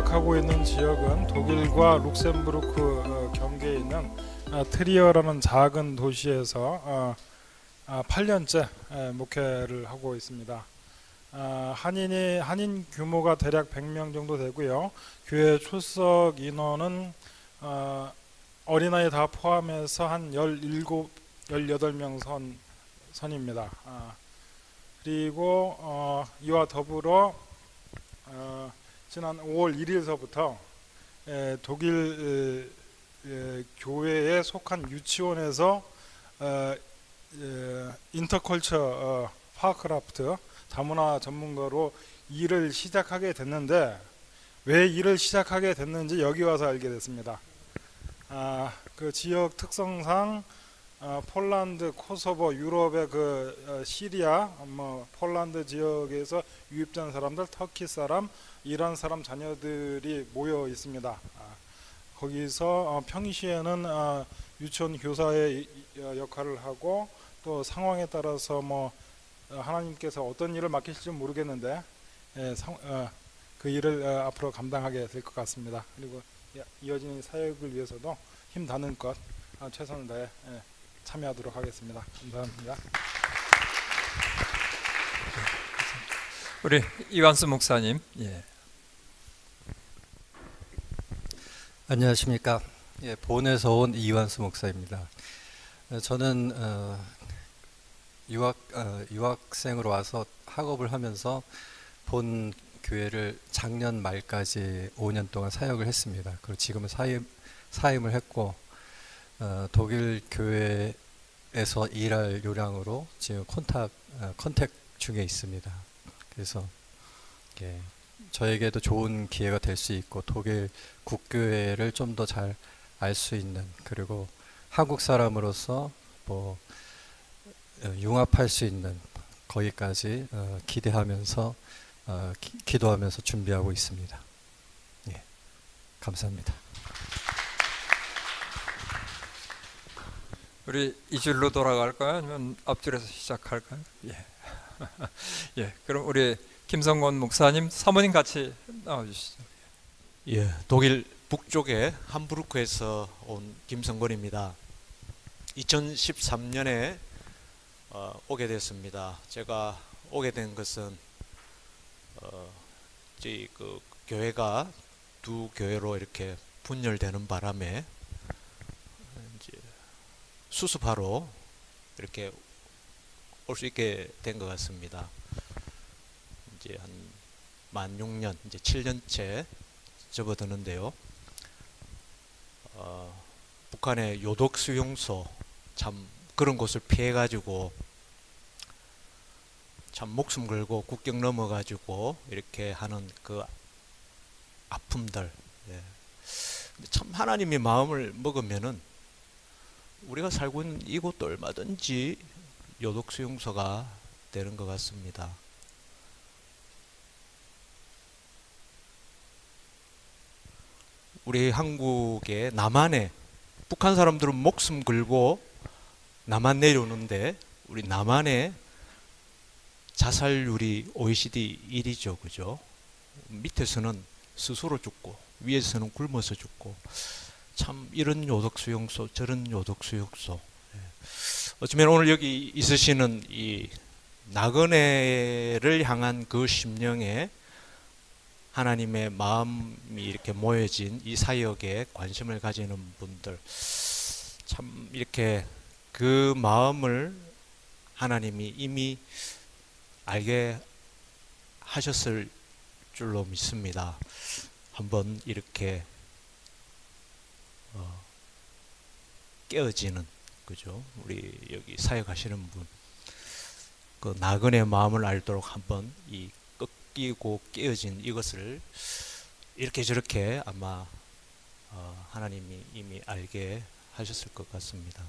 지역하고 있는 지역은 독일과 룩셈부르크 경계에 있는 트리어라는 작은 도시에서 8년째 목회를 하고 있습니다. 한인 규모가 대략 100명 정도 되고요. 교회 출석 인원은 어린아이 다 포함해서 한 17, 18명 선입니다. 그리고 이와 더불어 지난 5월 1일서부터 독일 교회에 속한 유치원에서 인터컬처 파크라프트 다문화 전문가로 일을 시작하게 됐는데, 왜 일을 시작하게 됐는지 여기 와서 알게 됐습니다. 그 지역 특성상 폴란드, 코소보, 유럽의 시리아, 폴란드 지역에서 유입된 사람들, 터키 사람, 이란 사람 자녀들이 모여 있습니다. 거기서 평시에는 유치원 교사의 역할을 하고, 또 상황에 따라서 하나님께서 어떤 일을 맡기실지 모르겠는데 그 일을 앞으로 감당하게 될 것 같습니다. 그리고 이어지는 사역을 위해서도 힘 닿는 것 최선을 다해 참여하도록 하겠습니다. 감사합니다. 우리 이완수 목사님. 안녕하십니까. 본에서 온 이완수 목사입니다. 저는 유학생으로 와서 학업을 하면서 본 교회를 작년 말까지 5년 동안 사역을 했습니다. 그리고 지금은 사임을 했고, 독일 교회에서 일할 요량으로 지금 컨택 중에 있습니다. 그래서 저에게도 좋은 기회가 될 수 있고, 독일 국교회를 좀 더 잘 알 수 있는, 그리고 한국 사람으로서 융합할 수 있는 거기까지 기대하면서 기도하면서 준비하고 있습니다. 감사합니다. 우리 이 줄로 돌아갈까요? 아니면 앞줄에서 시작할까요? 그럼 우리 김성권 목사님, 사모님 같이 나와주시죠. 독일 북쪽의 함부르크에서 온 김성권입니다. 2013년에 오게 됐습니다. 제가 오게 된 것은 저희 교회가 두 교회로 이렇게 분열되는 바람에 이제 수습하러 이렇게 올 수 있게 된 것 같습니다. 이제 만 6년, 이제 7년째 접어드는데요. 북한의 요독 수용소, 참 그런 곳을 피해가지고 참 목숨 걸고 국경 넘어가지고 이렇게 하는 그 아픔들, 참 하나님이 마음을 먹으면은 우리가 살고 있는 이곳도 얼마든지 요독 수용소가 되는 것 같습니다. 우리 한국의 남한에 북한 사람들은 목숨 걸고 남한 내려오는데, 우리 남한의 자살률이 OECD 1위죠, 그죠? 밑에서는 스스로 죽고 위에서는 굶어서 죽고, 참 이런 요독 수용소, 저런 요독 수용소. 어쩌면 오늘 여기 있으시는 이 나그네를 향한 그 심령에 하나님의 마음이 이렇게 모여진 이 사역에 관심을 가지는 분들, 참 이렇게 그 마음을 하나님이 이미 알게 하셨을 줄로 믿습니다. 한번 이렇게 깨어지는, 그죠? 우리 여기 사역하시는 분, 그 나그네 마음을 알도록 한번 이 꺾이고 깨어진 이것을 이렇게 저렇게 아마 하나님이 이미 알게 하셨을 것 같습니다.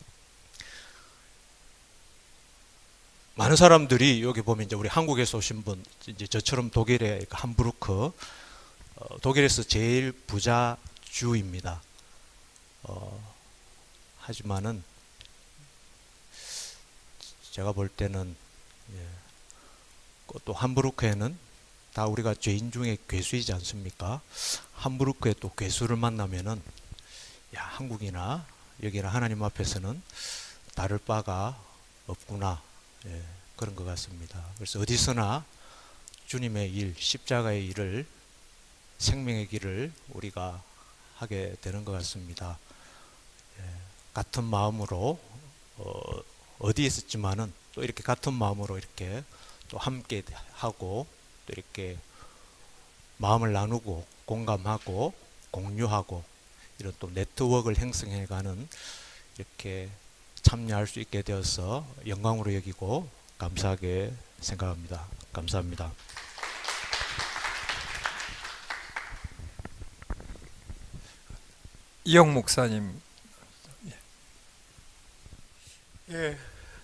많은 사람들이 여기 보면 이제 우리 한국에서 오신 분, 이제 저처럼 독일의 함부르크, 독일에서 제일 부자 주입니다. 하지만은 제가 볼 때는 또 함부르크에는 다 우리가 죄인 중에 괴수이지 않습니까? 함부르크에 또 괴수를 만나면은 야, 한국이나 여기나 하나님 앞에서는 다를 바가 없구나. 예, 그런 것 같습니다. 그래서 어디서나 주님의 일, 십자가의 일을, 생명의 길을 우리가 하게 되는 것 같습니다. 예, 같은 마음으로 어디에 있었지만은 또 이렇게 같은 마음으로 이렇게 또 함께 하고 또 이렇게 마음을 나누고 공감하고 공유하고 이런 또 네트워크를 형성해가는 이렇게 참여할 수 있게 되어서 영광으로 여기고 감사하게 생각합니다. 감사합니다. 이영 목사님. 예,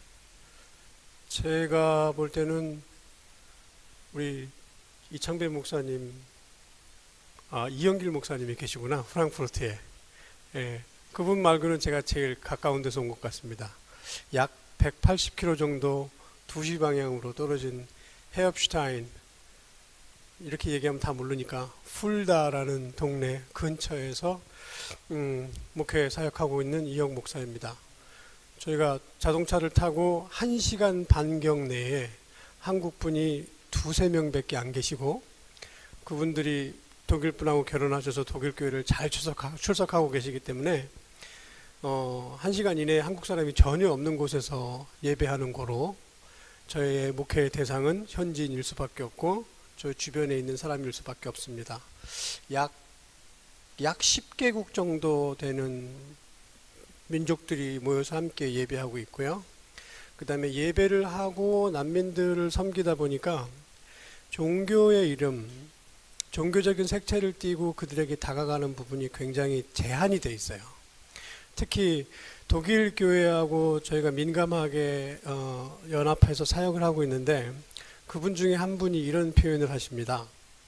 제가 볼 때는 우리 이창배 목사님, 이영길 목사님이 계시구나, 프랑크푸르트에. 예, 그분 말고는 제가 제일 가까운 데서 온 것 같습니다. 약 180km 정도 2시 방향으로 떨어진 헤업슈타인, 이렇게 얘기하면 다 모르니까 풀다라는 동네 근처에서 목회 사역하고 있는 이영 목사입니다. 저희가 자동차를 타고 1시간 반경 내에 한국분이 2~3명밖에 안 계시고, 그분들이 독일분하고 결혼하셔서 독일 교회를 잘 출석하고 계시기 때문에 1시간 이내에 한국 사람이 전혀 없는 곳에서 예배하는 거로 저희의 목회의 대상은 현지인일 수밖에 없고 저희 주변에 있는 사람일 수밖에 없습니다. 약 10개국 정도 되는 민족들이 모여서 함께 예배하고 있고요. 그 다음에 예배를 하고 난민들을 섬기다 보니까 종교의 이름, 종교적인 색채를 띠고 그들에게 다가가는 부분이 굉장히 제한이 돼 있어요. 특히 독일 교회하고 저희가 민감하게 연합해서 사역을 하고 있는데, 그분 중에 한 분이 이런 표현을 하십니다.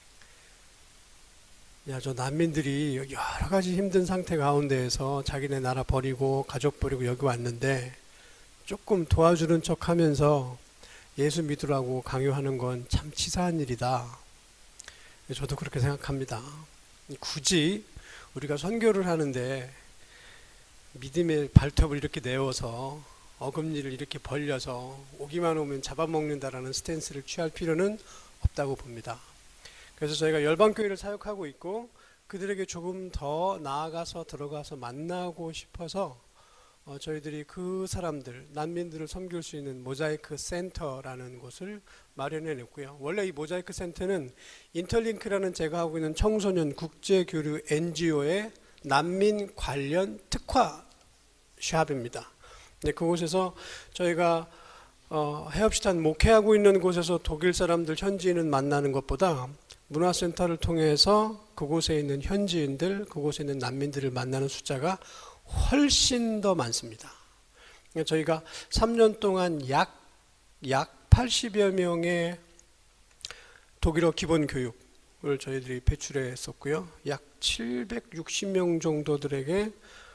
야, 저 난민들이 여러 가지 힘든 상태 가운데에서 자기네 나라 버리고 가족 버리고 여기 왔는데 조금 도와주는 척 하면서 예수 믿으라고 강요하는 건 참 치사한 일이다. 저도 그렇게 생각합니다. 굳이 우리가 선교를 하는데 믿음의 발톱을 이렇게 내어서 어금니를 이렇게 벌려서 오기만 오면 잡아먹는다라는 스탠스를 취할 필요는 없다고 봅니다. 그래서 저희가 열방교회를 사역하고 있고 그들에게 조금 더 나아가서 들어가서 만나고 싶어서 저희들이 그 사람들, 난민들을 섬길 수 있는 모자이크 센터라는 곳을 마련해 냈고요. 원래 이 모자이크 센터는 인터링크라는 제가 하고 있는 청소년 국제교류 NGO의 난민 관련 특화 샵입니다. 네, 그곳에서 저희가 헤업시탄 목회하고 있는 곳에서 독일 사람들, 현지인을 만나는 것보다 문화센터를 통해서 그곳에 있는 현지인들, 그곳에 있는 난민들을 만나는 숫자가 훨씬 더 많습니다. 저희가 3년 동안 약 80여 명의 독일어 기본 교육을 저희들이 배출했었고요. 약 760명 정도들에게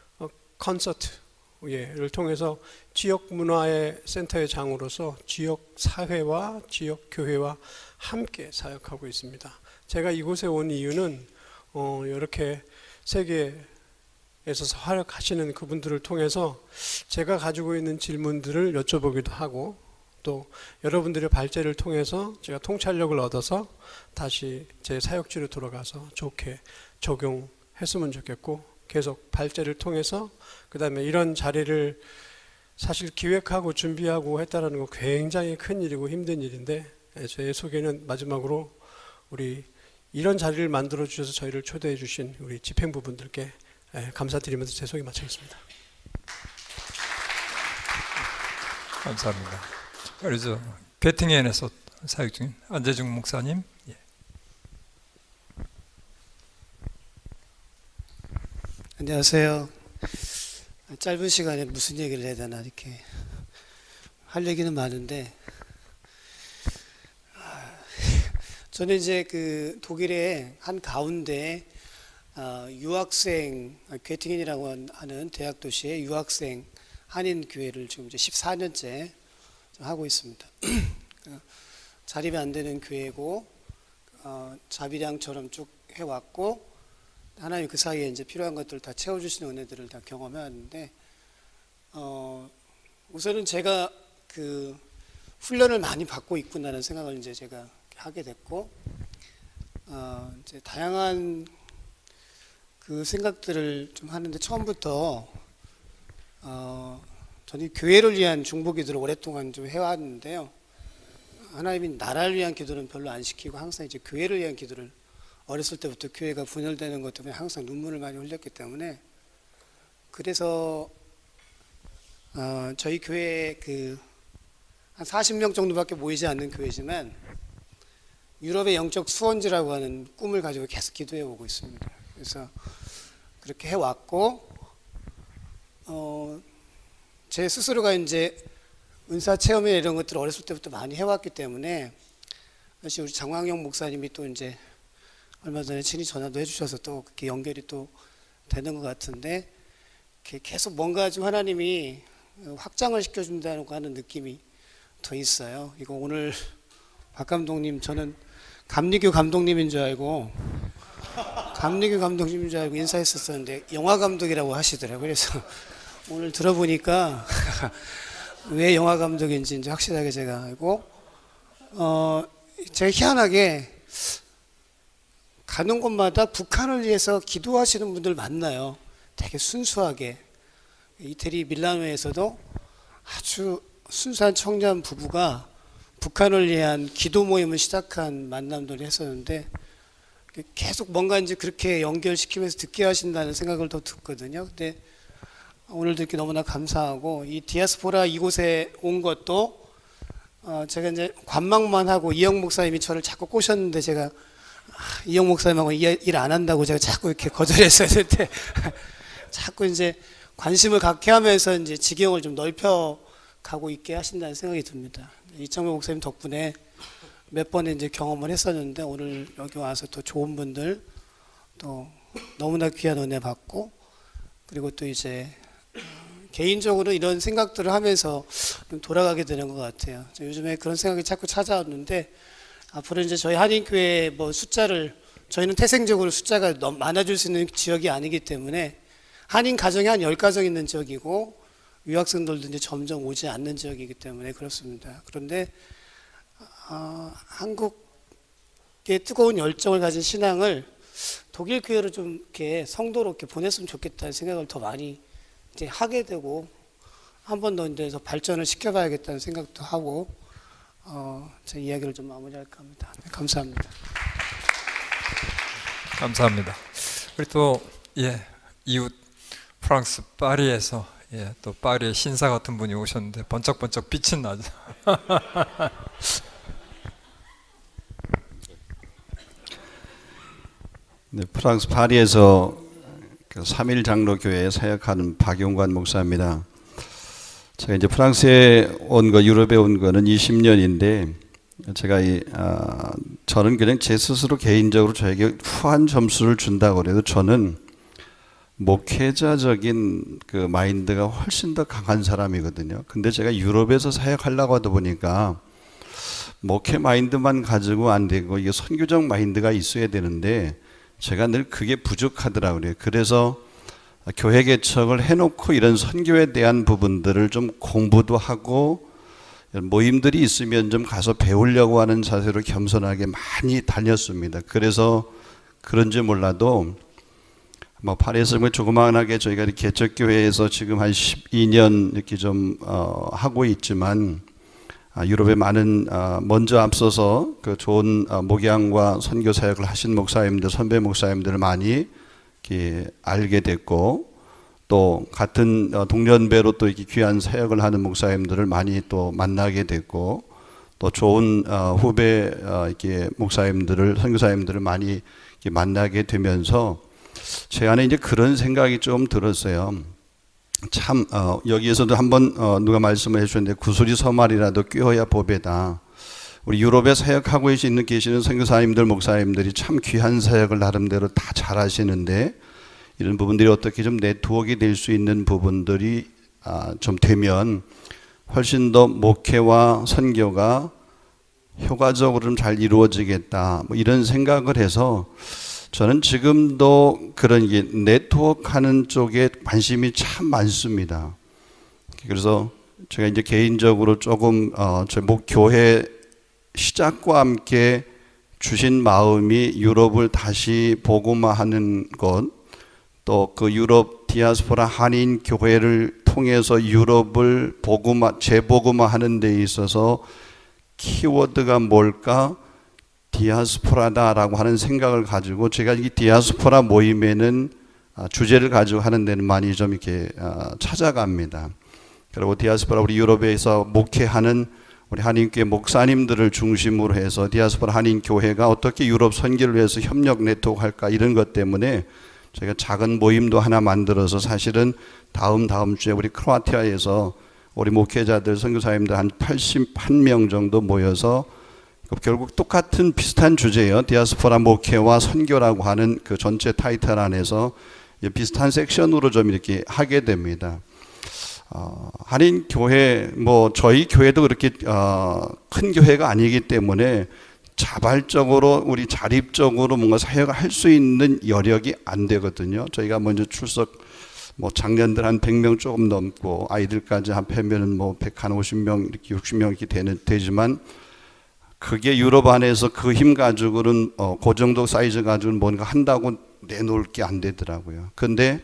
콘서트를 통해서 지역 문화의 센터의 장으로서 지역 사회와 지역 교회와 함께 사역하고 있습니다. 제가 이곳에 온 이유는 이렇게 세계에서 활약하시는 그분들을 통해서 제가 가지고 있는 질문들을 여쭤보기도 하고, 또 여러분들의 발제를 통해서 제가 통찰력을 얻어서 다시 제 사역지로 돌아가서 좋게 적용했으면 좋겠고, 계속 발제를 통해서 그 다음에 이런 자리를 사실 기획하고 준비하고 했다는 거 굉장히 큰 일이고 힘든 일인데, 제 소개는 마지막으로 우리 이런 자리를 만들어 주셔서 저희를 초대해 주신 우리 집행부분들께 감사드리면서 제 소개 마치겠습니다. 감사합니다. 그래서 베팅엔에서 사역 중인 안재중 목사님. 예. 안녕하세요. 짧은 시간에 무슨 얘기를 해야 되나, 이렇게 할 얘기는 많은데, 저는 이제 그 독일의 한 가운데 유학생, 괴팅엔이라고 하는 대학 도시의 유학생 한인 교회를 지금 이제 14년째 하고 있습니다. 자립이 안 되는 교회고 자비량처럼 쭉 해왔고 하나님 그 사이에 이제 필요한 것들을 다 채워주시는 은혜들을 다 경험해왔는데 우선은 제가 그 훈련을 많이 받고 있구나라는 생각을 이제 제가 하게 됐고 이제 다양한 그 생각들을 좀 하는데 처음부터 저는 교회를 위한 중보 기도를 오랫동안 좀 해왔는데요. 하나님이 나라를 위한 기도는 별로 안 시키고 항상 이제 교회를 위한 기도를 어렸을 때부터 교회가 분열되는 것 때문에 항상 눈물을 많이 흘렸기 때문에 그래서 저희 교회 그 한 40명 정도밖에 모이지 않는 교회지만 유럽의 영적 수원지라고 하는 꿈을 가지고 계속 기도해 오고 있습니다. 그래서 그렇게 해왔고 제 스스로가 이제 은사 체험이나 이런 것들을 어렸을 때부터 많이 해왔기 때문에 사실 우리 장광영 목사님이 또 이제 얼마 전에 친히 전화도 해주셔서 또 그렇게 연결이 또 되는 것 같은데 계속 뭔가 좀 하나님이 확장을 시켜준다고 하는 느낌이 더 있어요. 이거 오늘 박 감독님 저는 감리교 감독님인 줄 알고 인사했었는데 영화 감독이라고 하시더라고요. 그래서 오늘 들어보니까 왜 영화 감독인지 이제 확실하게 제가 알고 제가 희한하게 가는 곳마다 북한을 위해서 기도하시는 분들 만나요. 되게 순수하게. 이태리 밀라노에서도 아주 순수한 청년 부부가 북한을 위한 기도 모임을 시작한 만남들을 했었는데 계속 뭔가 이제 그렇게 연결시키면서 듣게 하신다는 생각을 더 듣거든요. 근데 오늘도 이렇게 너무나 감사하고 이 디아스포라 이곳에 온 것도 제가 이제 관망만 하고 이영 목사님이 저를 자꾸 꼬셨는데 제가 이영 목사님하고 일 안 한다고 제가 자꾸 이렇게 거절했었을 때 자꾸 이제 관심을 갖게 하면서 이제 지경을 좀 넓혀 가고 있게 하신다는 생각이 듭니다. 이창배 목사님 덕분에 몇 번의 이제 경험을 했었는데 오늘 여기 와서 또 좋은 분들 또 너무나 귀한 은혜 받고 그리고 또 이제 개인적으로 이런 생각들을 하면서 좀 돌아가게 되는 것 같아요. 요즘에 그런 생각이 자꾸 찾아왔는데 앞으로 이제 저희 한인교회 뭐 숫자를 저희는 태생적으로 숫자가 너무 많아질 수 있는 지역이 아니기 때문에 한인 가정이 한 10가정 있는 지역이고 유학생들도 이제 점점 오지 않는 지역이기 때문에 그렇습니다. 그런데 한국의 뜨거운 열정을 가진 신앙을 독일 교회로 좀 이렇게 성도로 이렇게 보냈으면 좋겠다는 생각을 더 많이 이제 하게 되고 한 번 더 이제 발전을 시켜봐야겠다는 생각도 하고 제 이야기를 좀 마무리할까 합니다. 네, 감사합니다. 감사합니다. 우리 또 이웃 프랑스 파리에서 또 파리의 신사 같은 분이 오셨는데 번쩍번쩍 빛은 나죠. 네, 프랑스 파리에서 그 3일 장로교회에 사역하는 박용관 목사입니다. 제가 이제 프랑스에 온 거, 유럽에 온 거는 20년인데 제가 저는 그냥 제 스스로 개인적으로 저에게 후한 점수를 준다고 그래도 저는 목회자적인 그 마인드가 훨씬 더 강한 사람이거든요. 근데 제가 유럽에서 사역하려고 하다 보니까 목회 마인드만 가지고 안 되고 이게 선교적 마인드가 있어야 되는데 제가 늘 그게 부족하더라고요. 그래서 교회 개척을 해놓고 이런 선교에 대한 부분들을 좀 공부도 하고 모임들이 있으면 좀 가서 배우려고 하는 자세로 겸손하게 많이 다녔습니다. 그래서 그런지 몰라도 뭐 파리에서 조그마하게 저희가 개척교회에서 지금 한 12년 이렇게 좀 하고 있지만 유럽에 많은 먼저 앞서서 그 좋은 목양과 선교 사역을 하신 목사님들, 선배 목사님들을 많이 이렇게 알게 됐고 또 같은 동년배로 또 이렇게 귀한 사역을 하는 목사님들을 많이 또 만나게 됐고 또 좋은 후배 이렇게 목사님들을 선교사님들을 많이 이렇게 만나게 되면서 제 안에 이제 그런 생각이 좀 들었어요. 참 여기에서도 한번 누가 말씀을 해주셨는데 구슬이 서말이라도 꿰어야 보배다. 우리 유럽에 사역하고 계시는 선교사님들 목사님들이 참 귀한 사역을 나름대로 다 잘하시는데 이런 부분들이 어떻게 좀 네트워크가 될 수 있는 부분들이 좀 되면 훨씬 더 목회와 선교가 효과적으로 좀 잘 이루어지겠다 뭐 이런 생각을 해서 저는 지금도 그런 게 네트워크하는 쪽에 관심이 참 많습니다. 그래서 제가 이제 개인적으로 조금 저희 목교회 시작과 함께 주신 마음이 유럽을 다시 복음화하는 것, 또 그 유럽 디아스포라 한인 교회를 통해서 유럽을 재복음화하는 데 있어서 키워드가 뭘까? 디아스포라다라고 하는 생각을 가지고 제가 이 디아스포라 모임에는 주제를 가지고 하는 데는 많이 좀 이렇게 찾아갑니다. 그리고 디아스포라 우리 유럽에서 목회하는 우리 한인교회 목사님들을 중심으로 해서 디아스포라 한인교회가 어떻게 유럽 선교를 위해서 협력 네트워크 할까 이런 것 때문에 저희가 작은 모임도 하나 만들어서 사실은 다음 주에 우리 크로아티아에서 우리 목회자들 선교사님들 한 81명 정도 모여서 결국 똑같은 비슷한 주제예요. 디아스포라 목회와 선교라고 하는 그 전체 타이틀 안에서 비슷한 섹션으로 좀 이렇게 하게 됩니다. 한인 교회 뭐 저희 교회도 그렇게 큰 교회가 아니기 때문에 자발적으로 우리 자립적으로 뭔가 사역을 할 수 있는 여력이 안 되거든요. 저희가 먼저 출석 뭐 작년들 한 100명 조금 넘고 아이들까지 합하면은 뭐 150명 이렇게 60명 이렇게 되지만 그게 유럽 안에서 그 힘 가지고는 그 정도 사이즈 가지고는 뭔가 한다고 내놓을 게 안 되더라고요. 근데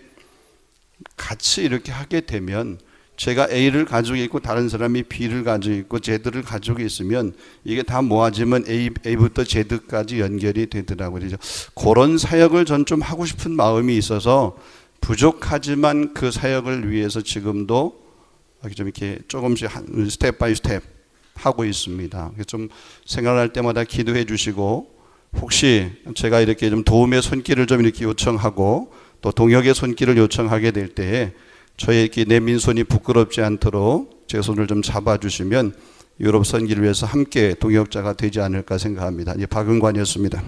같이 이렇게 하게 되면 제가 A를 가지고 있고 다른 사람이 B를 가지고 있고 Z를 가지고 있으면 이게 다 모아지면 A부터 Z까지 연결이 되더라고요. 그래서 그런 사역을 전 좀 하고 싶은 마음이 있어서 부족하지만 그 사역을 위해서 지금도 좀 이렇게 조금씩 스텝 바이 스텝 하고 있습니다. 좀 생각할 때마다 기도해 주시고 혹시 제가 이렇게 좀 도움의 손길을 좀 이렇게 요청하고 또 동역의 손길을 요청하게 될 때에 저의 이렇게 내민 손이 부끄럽지 않도록 제 손을 좀 잡아주시면 유럽 선기를 위해서 함께 동역자가 되지 않을까 생각합니다. 박은관이었습니다.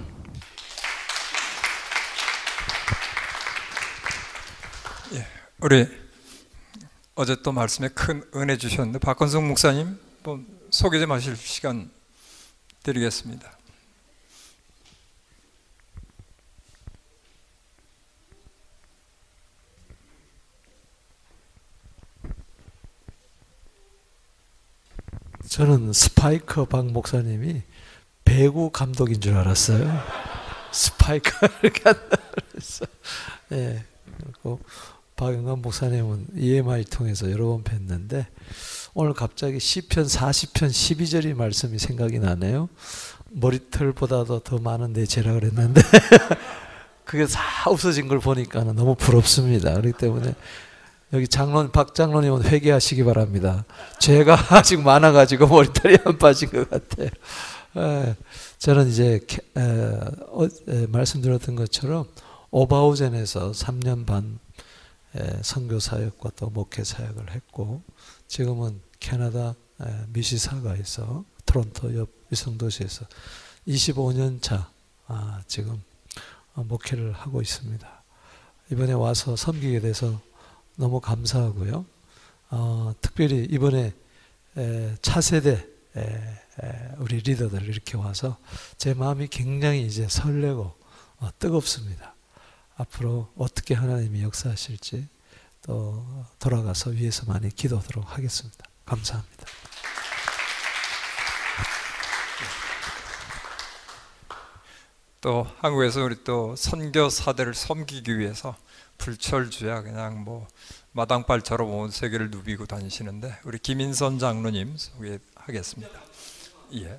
우리 어제 또 말씀에 큰 은혜 주셨는데 박건성 목사님 소개 좀 하실 시간 드리겠습니다. 저는 스파이커 박 목사님이 배구 감독인 줄 알았어요. 스파이커 이렇게 한다 그래서 예. 그리고 박영관 목사님은 EMI 통해서 여러 번 뵀는데 오늘 갑자기 시편 40편 12절의 말씀이 생각이 나네요. 머리털보다도 더 많은 내 죄라 그랬는데 그게 다 없어진 걸 보니까 너무 부럽습니다. 그렇기 때문에 여기 박 장로님은 회개하시기 바랍니다. 죄가 아직 많아가지고 머리털이 안 빠진 것 같아요. 저는 이제 말씀드렸던 것처럼 오바우젠에서 3년 반 선교 사역과 또 목회 사역을 했고 지금은 캐나다 미시사가에서 토론토 옆 위성도시에서 25년 차 지금 목회를 하고 있습니다. 이번에 와서 섬기게 돼서 너무 감사하고요. 특별히 이번에 차세대 우리 리더들 이렇게 와서 제 마음이 굉장히 이제 설레고 뜨겁습니다. 앞으로 어떻게 하나님이 역사하실지 또 돌아가서 위에서 많이 기도하도록 하겠습니다. 감사합니다. 또 한국에서 우리 또 선교사들을 섬기기 위해서 불철주야 그냥 뭐 마당발처럼 온 세계를 누비고 다니시는데 우리 김인선 장로님 소개하겠습니다. 예.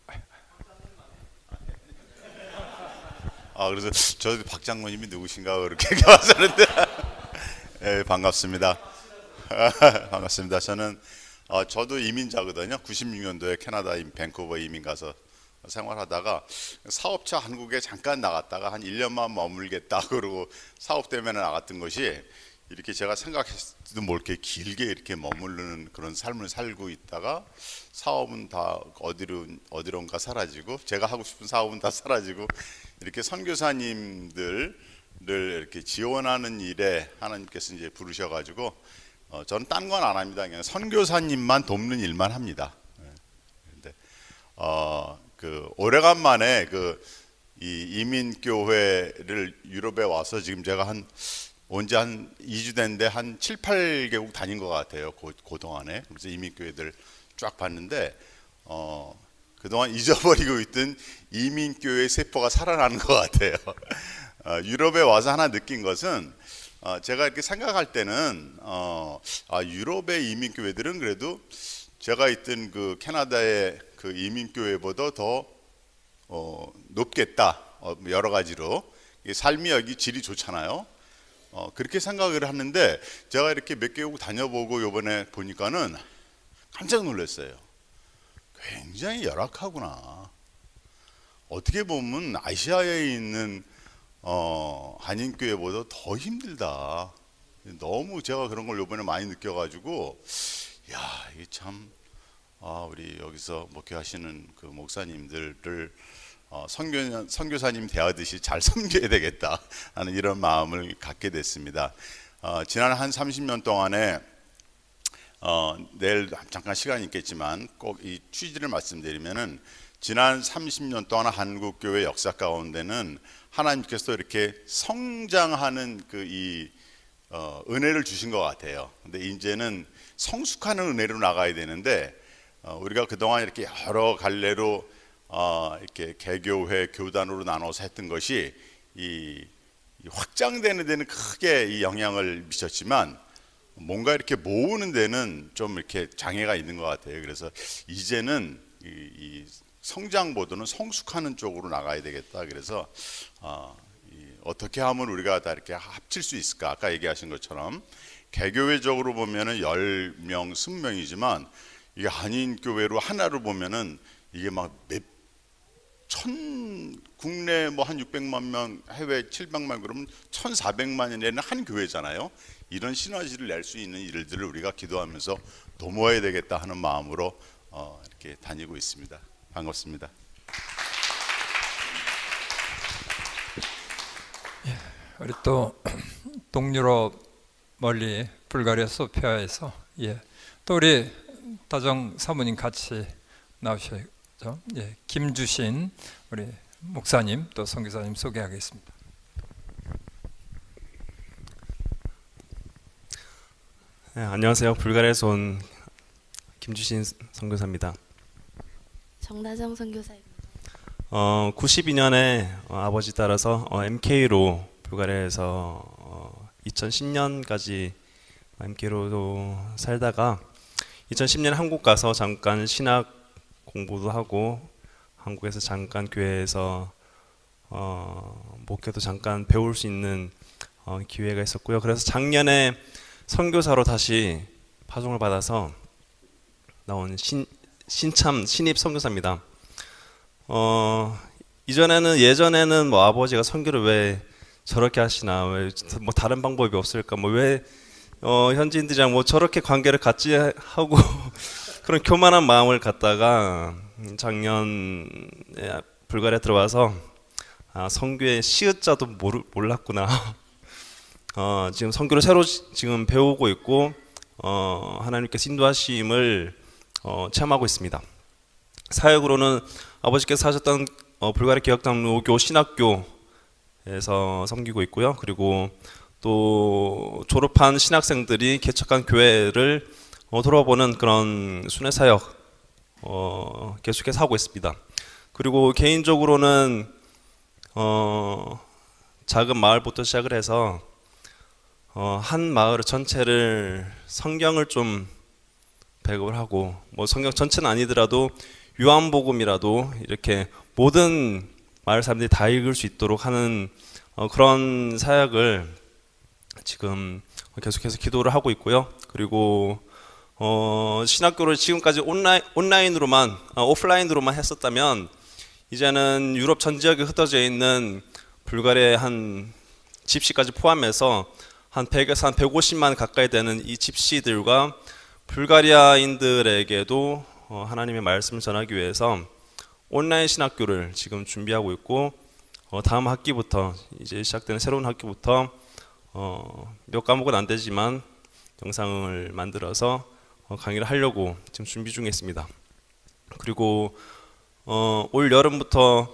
그래서 저 박 장로님이 누구신가 그렇게 왔었는데 네, 반갑습니다. 반갑습니다. 저도 이민자거든요. 96년도에 캐나다 밴쿠버 이민 가서 생활하다가 사업차 한국에 잠깐 나갔다가 한 1년만 머물겠다 그러고 사업 때문에 나갔던 것이 이렇게 제가 생각했도 모르게 길게 이렇게 머무르는 그런 삶을 살고 있다가 사업은 다 어디론가 사라지고 제가 하고 싶은 사업은 다 사라지고 이렇게 선교사님들을 이렇게 지원하는 일에 하나님께서 이제 부르셔가지고 저는 딴 건 안 합니다. 그냥 선교사님만 돕는 일만 합니다. 근데 그 오래간만에 이 이민교회를 유럽에 와서 지금 제가 온 지 한 2주 됐는데 한 7, 8개국 다닌 것 같아요. 그동안에. 그래서 이민교회들 쫙 봤는데 그동안 잊어버리고 있던 이민교회의 세포가 살아나는 것 같아요. 유럽에 와서 하나 느낀 것은 제가 이렇게 생각할 때는 유럽의 이민교회들은 그래도 제가 있던 그 캐나다의 그 이민교회보다 더 높겠다. 여러 가지로 삶이 여기 질이 좋잖아요. 그렇게 생각을 하는데 제가 이렇게 몇 개국 다녀보고 요번에 보니까는 깜짝 놀랐어요. 굉장히 열악하구나. 어떻게 보면 아시아에 있는 한인교회보다 더 힘들다. 너무 제가 그런 걸 요번에 많이 느껴가지고 야, 이게 참 우리 여기서 목회하시는 그 목사님들을 선교사님 대하듯이 잘 섬겨야 되겠다 하는 이런 마음을 갖게 됐습니다. 지난 한 30년 동안에 내일 잠깐 시간이 있겠지만 꼭 이 취지를 말씀드리면은 지난 30년 동안 한국 교회 역사 가운데는 하나님께서 이렇게 성장하는 은혜를 주신 것 같아요. 근데 이제는 성숙하는 은혜로 나가야 되는데 우리가 그동안 이렇게 여러 갈래로 이렇게 개교회 교단으로 나눠서 했던 것이 이 확장되는 데는 크게 이 영향을 미쳤지만 뭔가 이렇게 모으는 데는 좀 이렇게 장애가 있는 것 같아요. 그래서 이제는 이 성장보다는 성숙하는 쪽으로 나가야 되겠다. 그래서 어떻게 하면 우리가 다 이렇게 합칠 수 있을까? 아까 얘기하신 것처럼 개교회적으로 보면은 10명, 20명이지만 이게 한인교회로 하나로 보면은 이게 막 국내 뭐 한 600만 명, 해외 700만 그러면 1,400만이 내는 한 교회잖아요. 이런 시너지를 낼 수 있는 일들을 우리가 기도하면서 도모해야 되겠다 하는 마음으로 이렇게 다니고 있습니다. 반갑습니다. 우리 또 동유럽 멀리 불가리아 소피아에서 또 우리 다정 사모님 같이 나오셔죠. 김주신 우리 목사님 또 선교사님 소개하겠습니다. 네, 안녕하세요. 불가리아에서 온 김주신 선교사입니다. 정다정 선교사입니다. 92년에 아버지 따라서 MK로 불가리아에서 2010년까지 MK로 살다가 2010년 한국 가서 잠깐 신학 공부도 하고 한국에서 잠깐 교회에서 목회도 잠깐 배울 수 있는 기회가 있었고요. 그래서 작년에 선교사로 다시 파송을 받아서 나온 신입 선교사입니다. 예전에는 뭐 아버지가 선교를 왜 저렇게 하시나, 왜 뭐 다른 방법이 없을까, 뭐 왜 현지인들이랑 뭐 저렇게 관계를 갖지 하고 그런 교만한 마음을 갖다가 작년에 불가리아 들어와서 선교의 시읒자도 몰랐구나. 지금 선교를 새로 지금 배우고 있고 하나님께서 인도하심을 체험하고 있습니다. 사역으로는 아버지께서 하셨던 불가리아 기억당로교 신학교에서 섬기고 있고요. 그리고 또 졸업한 신학생들이 개척한 교회를 돌아보는 그런 순회 사역 계속해서 하고 있습니다. 그리고 개인적으로는 작은 마을부터 시작을 해서 한 마을 전체를 성경을 좀 배급을 하고, 뭐 성경 전체는 아니더라도 요한복음이라도 이렇게 모든 마을 사람들이 다 읽을 수 있도록 하는 그런 사역을 지금 계속해서 기도를 하고 있고요. 그리고 신학교를 지금까지 오프라인으로만 했었다면 이제는 유럽 전 지역에 흩어져 있는 불가리아의 한 집시까지 포함해서 한 100에서 한 150만 가까이 되는 이 집시들과 불가리아인들에게도 하나님의 말씀을 전하기 위해서 온라인 신학교를 지금 준비하고 있고, 다음 학기부터, 이제 시작되는 새로운 학기부터 몇 과목은 안 되지만 영상을 만들어서 강의를 하려고 지금 준비 중에 있습니다. 그리고 올 여름부터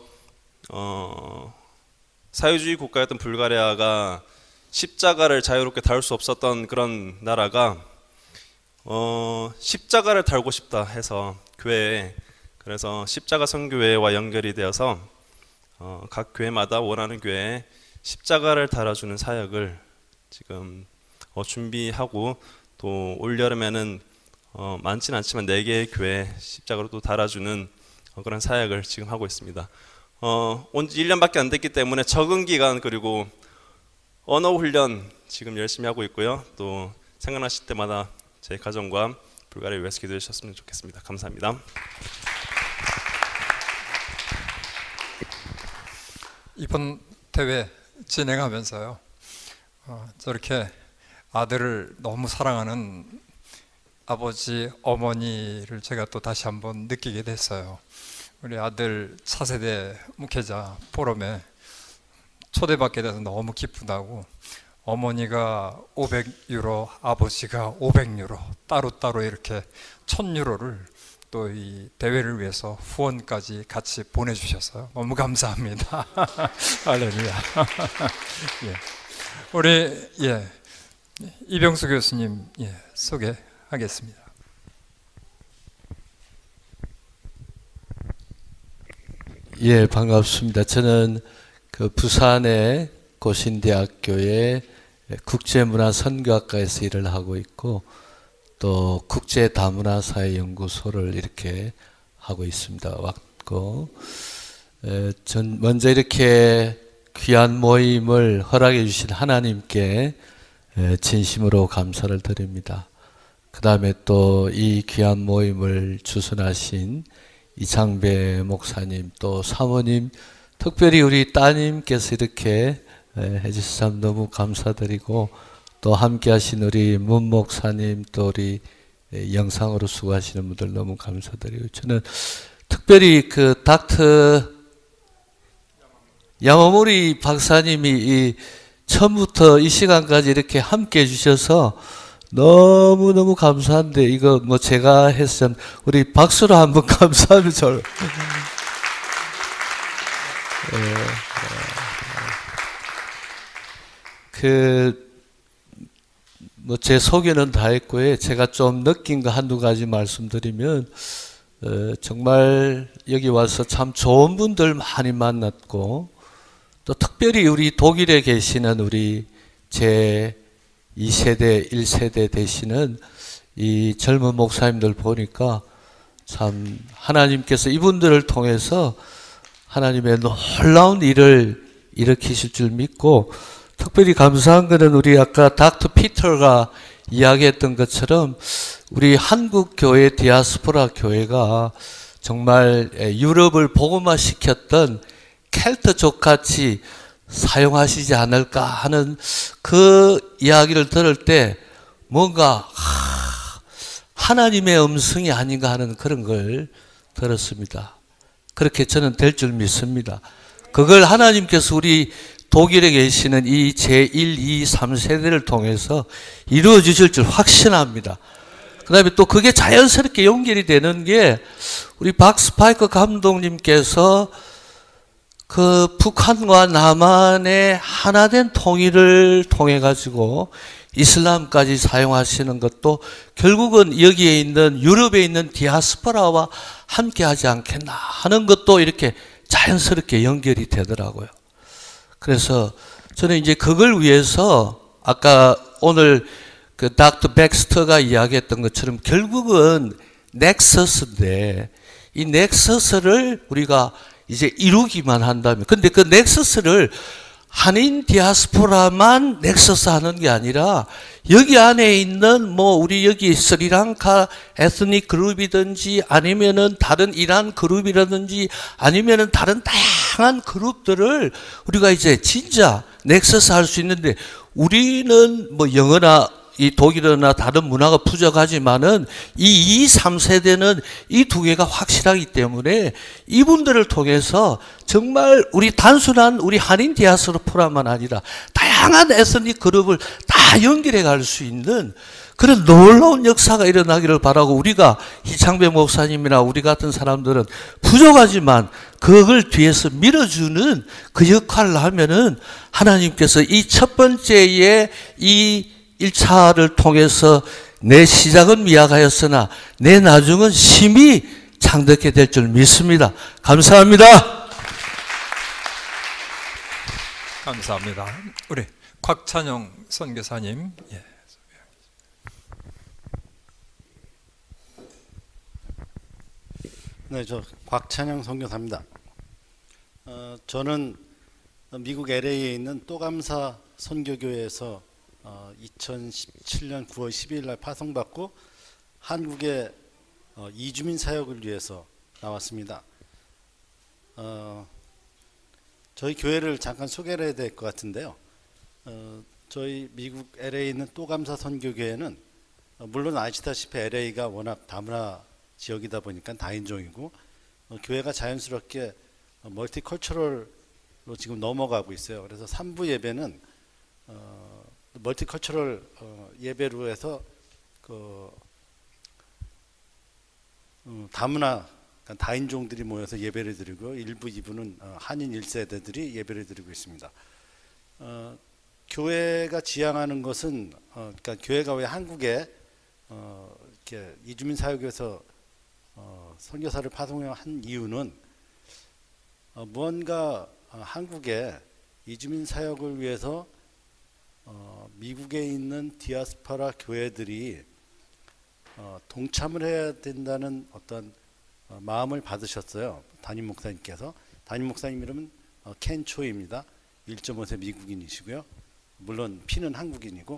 사회주의 국가였던 불가리아가 십자가를 자유롭게 다룰 수 없었던 그런 나라가 십자가를 달고 싶다 해서 교회에, 그래서 십자가 선교회와 연결이 되어서 각 교회마다 원하는 교회에 십자가를 달아주는 사역을 지금 준비하고, 또 올 여름에는 많지는 않지만 4개의 교회에 십자가로 또 달아주는 그런 사역을 지금 하고 있습니다. 온 지 1년밖에 안 됐기 때문에 적응 기간, 그리고 언어 훈련 지금 열심히 하고 있고요. 또 생각나실 때마다 제 가정과 불가리아 위해서 기도해 주셨으면 좋겠습니다. 감사합니다. 이번 대회 진행하면서요, 저렇게 아들을 너무 사랑하는 아버지, 어머니를 제가 또 다시 한번 느끼게 됐어요. 우리 아들 차세대 목회자 포럼에 초대받게 돼서 너무 기쁘다고, 어머니가 500유로, 아버지가 500유로 따로따로 이렇게 1000유로를 또 이 대회를 위해서 후원까지 같이 보내주셔서 너무 감사합니다. 할렐루야. 예. 우리 이병수 교수님 소개하겠습니다. 예, 반갑습니다. 저는 그 부산의 고신대학교의 국제문화선교학과에서 일을 하고 있고, 또 국제다문화사회연구소를 이렇게 하고 있습니다. 왔고, 전 먼저 이렇게 귀한 모임을 허락해 주신 하나님께 진심으로 감사를 드립니다. 그 다음에 또 이 귀한 모임을 주선하신 이창배 목사님, 또 사모님, 특별히 우리 따님께서 이렇게 해주셔서 너무 감사드리고, 또 함께 하신 우리 문 목사님, 또 우리 영상으로 수고하시는 분들 너무 감사드리고, 저는 특별히 그 닥터 야마모리 박사님이 이 처음부터 이 시간까지 이렇게 함께 해주셔서 너무너무 감사한데, 이거 뭐 제가 했으면 우리 박수로 한번 감사하면 좋을. 뭐 제 소개는 다 했고요. 제가 좀 느낀 거 한두 가지 말씀드리면, 정말 여기 와서 참 좋은 분들 많이 만났고, 또 특별히 우리 독일에 계시는 우리 제 2세대, 1세대 되시는 이 젊은 목사님들 보니까 참 하나님께서 이분들을 통해서 하나님의 놀라운 일을 일으키실 줄 믿고, 특별히 감사한 것은 우리 아까 닥터 피터가 이야기했던 것처럼 우리 한국 교회 디아스포라 교회가 정말 유럽을 복음화시켰던 켈트족 같이 사용하시지 않을까 하는 그 이야기를 들을 때 뭔가 하나님의 음성이 아닌가 하는 그런 걸 들었습니다. 그렇게 저는 될 줄 믿습니다. 그걸 하나님께서 우리 독일에 계시는 이 제1, 2, 3세대를 통해서 이루어 주실 줄 확신합니다. 그 다음에 또 그게 자연스럽게 연결이 되는 게 우리 박 스파이커 감독님께서 그 북한과 남한의 하나된 통일을 통해 가지고 이슬람까지 사용하시는 것도 결국은 여기에 있는 유럽에 있는 디아스포라와 함께 하지 않겠나 하는 것도 이렇게 자연스럽게 연결이 되더라고요. 그래서 저는 이제 그걸 위해서 아까 오늘 그 닥터 백스터가 이야기했던 것처럼 결국은 넥서스인데, 이 넥서스를 우리가 이제 이루기만 한다면, 근데 그 넥서스를 한인 디아스포라만 넥서스 하는 게 아니라 여기 안에 있는 뭐 우리 여기 스리랑카 에스닉 그룹이든지 아니면은 다른 이란 그룹이라든지 아니면은 다른 다양한 그룹들을 우리가 이제 진짜 넥서스 할 수 있는데, 우리는 뭐 영어나 이 독일어나 다른 문화가 부족하지만은 이 2, 3세대는 이 두 개가 확실하기 때문에 이분들을 통해서 정말 우리 단순한 우리 한인 디아스포라만 아니라 다양한 에스닉 그룹을 다 다 연결해 갈 수 있는 그런 놀라운 역사가 일어나기를 바라고, 우리가 이창배 목사님이나 우리 같은 사람들은 부족하지만 그걸 뒤에서 밀어주는 그 역할을 하면은 하나님께서 이 첫 번째의 이 1차를 통해서 내 시작은 미약하였으나 내 나중은 심히 창덕해 될 줄 믿습니다. 감사합니다. 감사합니다. 우리 곽찬영 선교사님. 예. 네, 저 곽찬영 선교사입니다. 저는 미국 LA에 있는 또감사 선교교회에서 2017년 9월 12일 날 파송받고 한국의 이주민 사역을 위해서 나왔습니다. 저희 교회를 잠깐 소개를 해야 될 것 같은데요. 저희 미국 LA에 있는 또감사 선교교회는 물론 아시다시피 LA가 워낙 다문화 지역이다 보니까 다인종이고 교회가 자연스럽게 멀티컬처럴로 지금 넘어가고 있어요. 그래서 3부 예배는 멀티컬처럴 예배로 해서 그 다문화 그러니까 다인종들이 모여서 예배를 드리고 1부, 2부는 한인 1세대들이 예배를 드리고 있습니다. 교회가 지향하는 것은 그러니까 교회가 왜 한국에 이렇게 이주민 사역에서 선교사를 파송한 이유는 무언가 한국에 이주민 사역을 위해서 미국에 있는 디아스포라 교회들이 동참을 해야 된다는 어떤 마음을 받으셨어요. 담임 목사님께서. 담임 목사님 이름은 켄 초입니다. 1.5세 미국인이시고요. 물론 피는 한국인이고.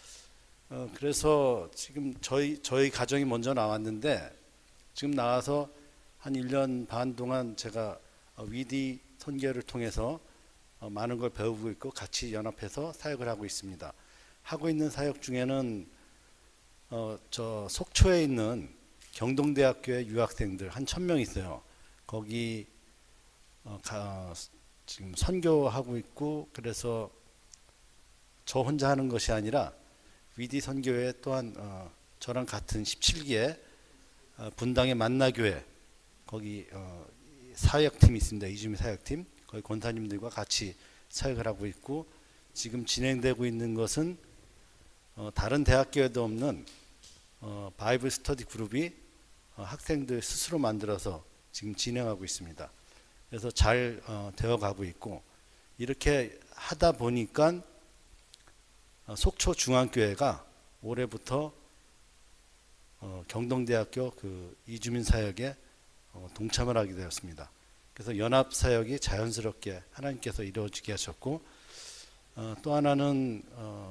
그래서 지금 저희 가정이 먼저 나왔는데 지금 나와서 한 1년 반 동안 제가 위디 선교를 통해서 많은 걸 배우고 있고 같이 연합해서 사역을 하고 있습니다. 하고 있는 사역 중에는 저 속초에 있는 경동대학교의 유학생들 한 1000명 있어요. 거기 지금 선교하고 있고, 그래서 저 혼자 하는 것이 아니라 위디 선교회 또한 저랑 같은 17기의 분당의 만나교회 거기 사역팀이 있습니다. 이주민 사역팀 거기 권사님들과 같이 사역을 하고 있고, 지금 진행되고 있는 것은 다른 대학교에도 없는 바이블 스터디 그룹이 학생들 스스로 만들어서 지금 진행하고 있습니다. 그래서 잘 되어가고 있고, 이렇게 하다 보니까 속초 중앙교회가 올해부터 경동대학교 그 이주민 사역에 동참을 하게 되었습니다. 그래서 연합 사역이 자연스럽게 하나님께서 이루어지게 하셨고, 또 하나는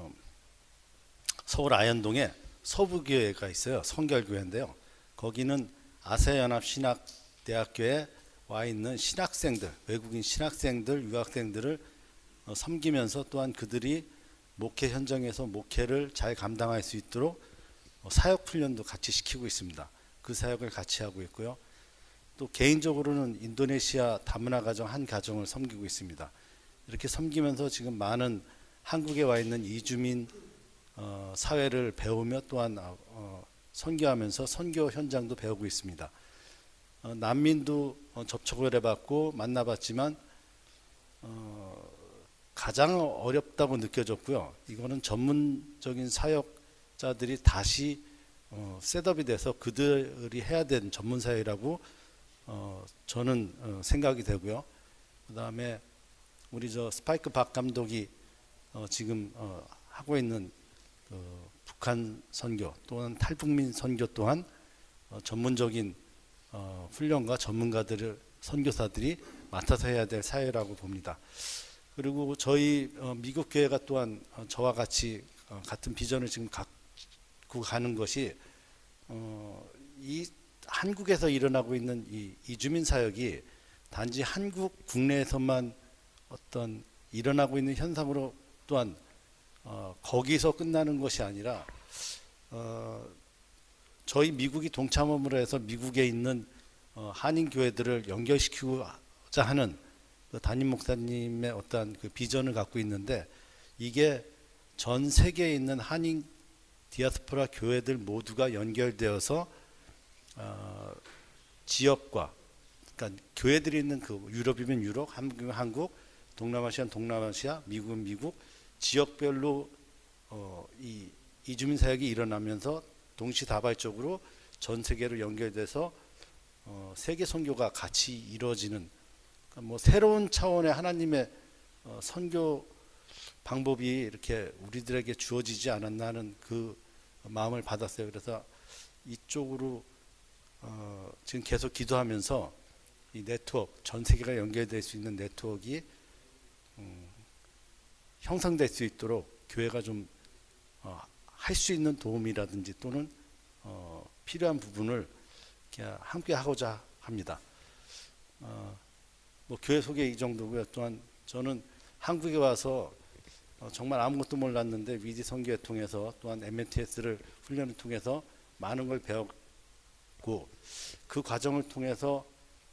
서울 아현동에 서부교회가 있어요. 성결교회인데요. 거기는 아세아연합신학대학교에 와 있는 신학생들, 외국인 신학생들, 유학생들을 섬기면서 또한 그들이 목회 현장에서 목회를 잘 감당할 수 있도록 사역 훈련도 같이 시키고 있습니다. 그 사역을 같이 하고 있고요. 또 개인적으로는 인도네시아 다문화 가정 한 가정을 섬기고 있습니다. 이렇게 섬기면서 지금 많은 한국에 와 있는 이주민 사회를 배우며 또한 선교하면서 선교 현장도 배우고 있습니다. 난민도 접촉을 해봤고 만나봤지만 가장 어렵다고 느껴졌고요. 이거는 전문적인 사역자들이 다시 셋업이 돼서 그들이 해야 되는 전문 사역이라고 저는 생각이 되고요. 그 다음에 우리 저 스파이크 박 감독이 지금 하고 있는 북한 선교 또는 탈북민 선교 또한 전문적인 훈련과 전문가들을 선교사들이 맡아서 해야 될 사회라고 봅니다. 그리고 저희 미국 교회가 또한 저와 같이 같은 비전을 지금 갖고 가는 것이 이 한국에서 일어나고 있는 이 이주민 사역이 단지 한국 국내에서만 어떤 일어나고 있는 현상으로 또한 거기서 끝나는 것이 아니라 저희 미국이 동참함으로 해서 미국에 있는 한인 교회들을 연결시키고자 하는 그 담임 목사님의 어떠한 그 비전을 갖고 있는데, 이게 전 세계에 있는 한인 디아스포라 교회들 모두가 연결되어서 지역과, 그러니까 교회들이 있는 그 유럽이면 유럽, 한국이면 한국, 동남아시아는 동남아시아, 미국은 미국, 지역별로 이 이주민 사역이 일어나면서 동시다발적으로 전 세계로 연결돼서 세계 선교가 같이 이루어지는, 그러니까 뭐 새로운 차원의 하나님의 선교 방법이 이렇게 우리들에게 주어지지 않았나 하는 그 마음을 받았어요. 그래서 이쪽으로 지금 계속 기도하면서 이 네트워크, 전 세계가 연결될 수 있는 네트워크가 형성될 수 있도록 교회가 좀 할 수 있는 도움이라든지 또는 필요한 부분을 함께 하고자 합니다. 뭐 교회 소개 이 정도고요. 또한 저는 한국에 와서 정말 아무것도 몰랐는데 위디 선교회 통해서 또한 MNTS를 훈련을 통해서 많은 걸 배웠고, 그 과정을 통해서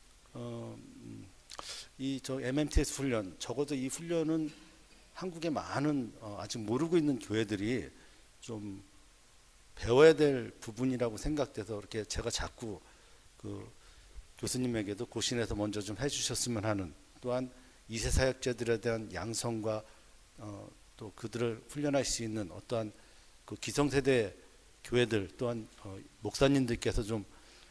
이 MNTS 훈련, 적어도 이 훈련은 한국의 많은 아직 모르고 있는 교회들이 좀 배워야 될 부분이라고 생각돼서 이렇게 제가 자꾸 그 교수님에게도 고신해서 먼저 좀 해주셨으면 하는, 또한 2세 사역자들에 대한 양성과 또 그들을 훈련할 수 있는 어떠한 그 기성세대 교회들, 또한 목사님들께서 좀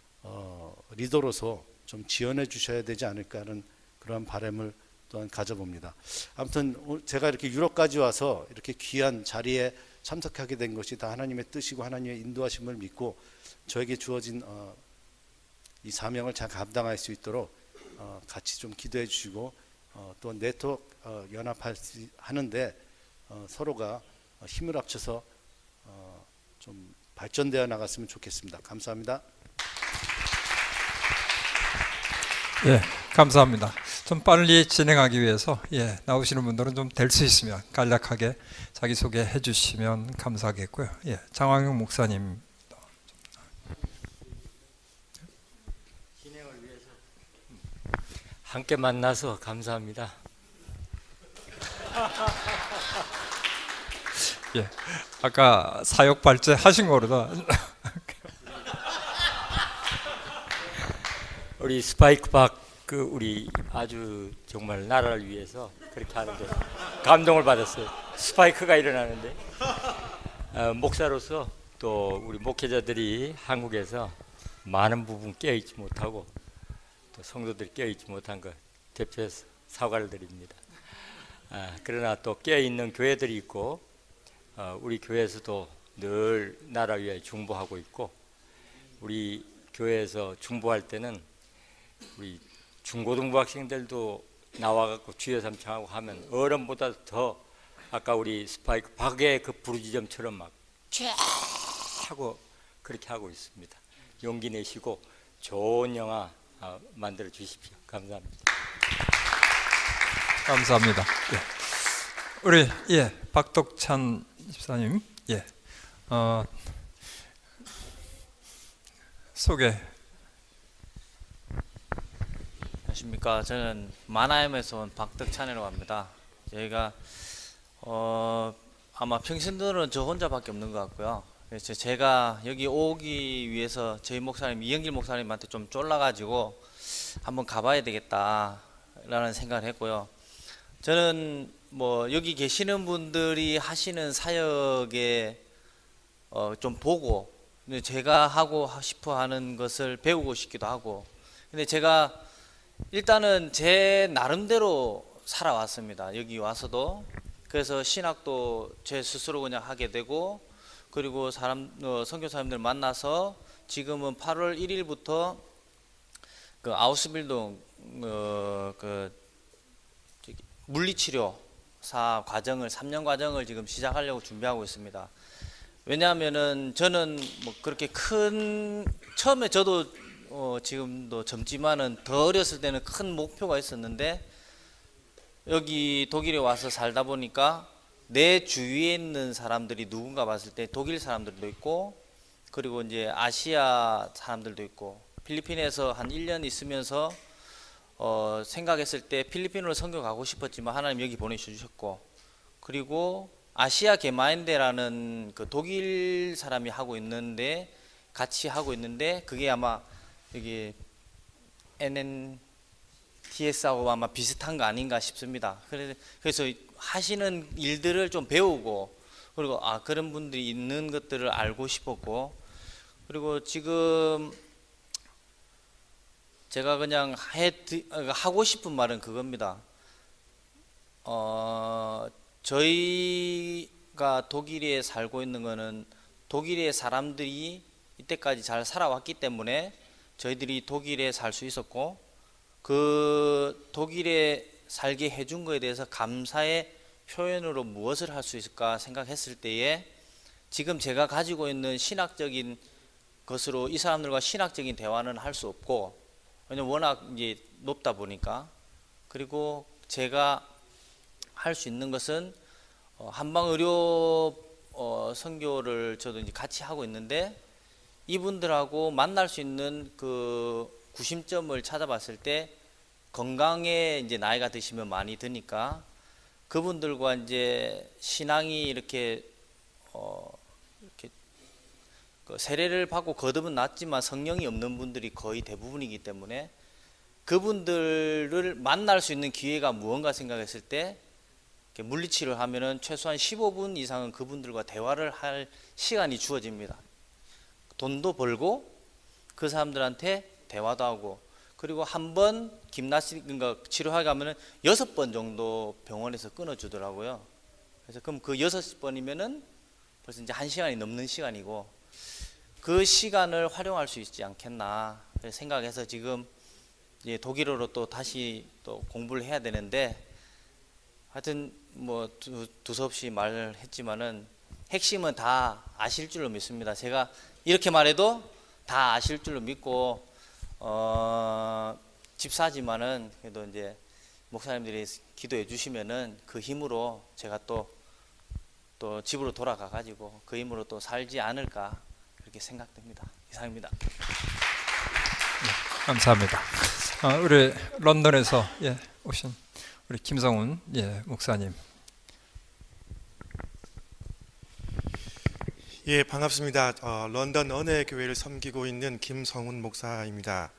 리더로서 좀 지원해 주셔야 되지 않을까 하는 그러한 바람을 또한 가져봅니다. 아무튼 제가 이렇게 유럽까지 와서 이렇게 귀한 자리에 참석하게 된 것이 다 하나님의 뜻이고 하나님의 인도하심을 믿고 저에게 주어진 이 사명을 잘 감당할 수 있도록 같이 좀 기도해 주시고 또 네트워크 연합하는데 서로가 힘을 합쳐서 좀 발전되어 나갔으면 좋겠습니다. 감사합니다. 예, 감사합니다. 좀 빨리 진행하기 위해서 나오시는 분들은 좀 될 수 있으면 간략하게 자기소개해 주시면 감사하겠고요. 장황용 목사님. 진행을 위해서 함께 만나서 감사합니다. 아까 사역 발제 하신 거로다. 우리 스파이크 박 우리 아주 정말 나라를 위해서 그렇게 하는데 감동을 받았어요. 스파이크가 일어나는데 목사로서 또 우리 목회자들이 한국에서 많은 부분 깨어있지 못하고 또 성도들이 깨어있지 못한 것 대표해서 사과를 드립니다. 그러나 또 깨어있는 교회들이 있고 우리 교회에서도 늘 나라 위해 중보하고 있고, 우리 교회에서 중보할 때는 우리 중고등부 학생들도 나와갖고 주여 삼창하고 하면 어른보다 더 아까 우리 스파이크 박의 그 부르짖음처럼 막 쫙 하고 그렇게 하고 있습니다. 용기 내시고 좋은 영화 만들어 주십시오. 감사합니다. 감사합니다. 우리 박덕찬 집사님 소개. 안녕하십니까. 저는 마나임에서 온 박덕찬이라고 합니다. 저희가 아마 평신도는 저 혼자밖에 없는 것 같고요. 그래서 제가 여기 오기 위해서 저희 목사님 이영길 목사님한테 좀 쫄라가지고 한번 가봐야 되겠다라는 생각을 했고요. 저는 뭐 여기 계시는 분들이 하시는 사역에 좀 보고 제가 하고 싶어 하는 것을 배우고 싶기도 하고, 근데 제가 일단은 제 나름대로 살아왔습니다. 여기 와서도. 그래서 신학도 제 스스로 그냥 하게 되고, 그리고 선교사님들 만나서 지금은 8월 1일부터 그 아우스빌동 물리치료사 과정을 3년 과정을 지금 시작하려고 준비하고 있습니다. 왜냐하면은 저는 뭐 그렇게 큰 처음에 저도 지금도 젊지만은 더 어렸을 때는 큰 목표가 있었는데, 여기 독일에 와서 살다 보니까 내 주위에 있는 사람들이 누군가 봤을 때 독일 사람들도 있고, 그리고 이제 아시아 사람들도 있고, 필리핀에서 한 1년 있으면서 생각했을 때 필리핀으로 선교 가고 싶었지만 하나님 여기 보내주셨고, 그리고 아시아 게마인데라는 그 독일 사람이 하고 있는데 같이 하고 있는데 그게 아마 여기 NNTS하고 아마 비슷한 거 아닌가 싶습니다. 그래서 하시는 일들을 좀 배우고 그리고 그런 분들이 있는 것들을 알고 싶었고 그리고 지금 제가 그냥 하고 싶은 말은 그겁니다. 저희가 독일에 살고 있는 거는 독일의 사람들이 이때까지 잘 살아왔기 때문에 저희들이 독일에 살 수 있었고 그 독일에 살게 해준 거에 대해서 감사의 표현으로 무엇을 할 수 있을까 생각했을 때에 지금 제가 가지고 있는 신학적인 것으로 이 사람들과 신학적인 대화는 할 수 없고 왜냐면 워낙 이제 높다 보니까 그리고 제가 할 수 있는 것은 한방의료 선교를 저도 이제 같이 하고 있는데 이분들하고 만날 수 있는 그 구심점을 찾아봤을 때 건강에 이제 나이가 드시면 많이 드니까 그분들과 이제 신앙이 이렇게 그 세례를 받고 거듭은 났지만 성령이 없는 분들이 거의 대부분이기 때문에 그분들을 만날 수 있는 기회가 무언가 생각했을 때 물리치료를 하면은 최소한 15분 이상은 그분들과 대화를 할 시간이 주어집니다. 돈도 벌고 그 사람들한테 대화도 하고 그리고 한 번 김나식 그러니까 치료하게 가면은 6번 정도 병원에서 끊어주더라고요. 그래서 그럼 그 6번이면은 벌써 이제 1시간이 넘는 시간이고 그 시간을 활용할 수 있지 않겠나 생각해서 지금 이제 독일어로 또 다시 또 공부를 해야 되는데 하여튼 뭐 두서없이 말을 했지만은 핵심은 다 아실 줄로 믿습니다. 제가 이렇게 말해도 다 아실 줄로 믿고 집사지만은 그래도 이제 목사님들이 기도해 주시면은 그 힘으로 제가 또 집으로 돌아가 가지고 그 힘으로 또 살지 않을까 그렇게 생각됩니다. 이상입니다. 네, 감사합니다. 우리 런던에서 오신 우리 김성훈 목사님. 예, 반갑습니다. 런던 은혜교회를 섬기고 있는 김성훈 목사입니다.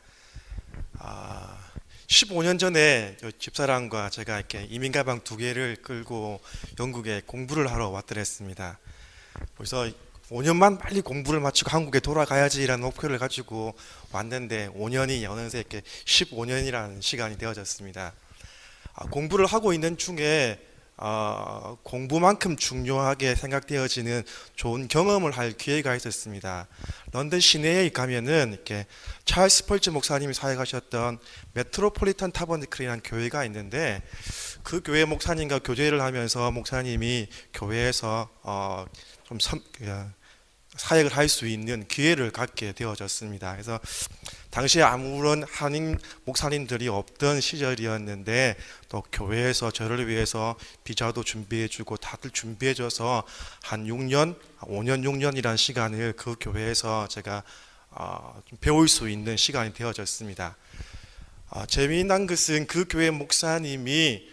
15년 전에 집사람과 제가 이렇게 이민 가방 2개를 끌고 영국에 공부를 하러 왔더랬습니다. 그래서 5년만 빨리 공부를 마치고 한국에 돌아가야지라는 목표를 가지고 왔는데 5년이 어느새 이렇게 15년이라는 시간이 되어졌습니다. 공부를 하고 있는 중에 공부만큼 중요하게 생각되어지는 좋은 경험을 할 기회가 있었습니다. 런던 시내에 가면은 이렇게 찰스 펄츠 목사님이 사역하셨던 메트로폴리탄 타버니클이라는 교회가 있는데 그 교회 목사님과 교제를 하면서 목사님이 교회에서 좀 사역을 할 수 있는 기회를 갖게 되어졌습니다. 그래서 당시에 아무런 한인 목사님들이 없던 시절이었는데 또 교회에서 저를 위해서 비자도 준비해주고 다들 준비해줘서 한 5년 6년이라는 시간을 그 교회에서 제가 좀 배울 수 있는 시간이 되어졌습니다. 재미난 것은 그 교회 목사님이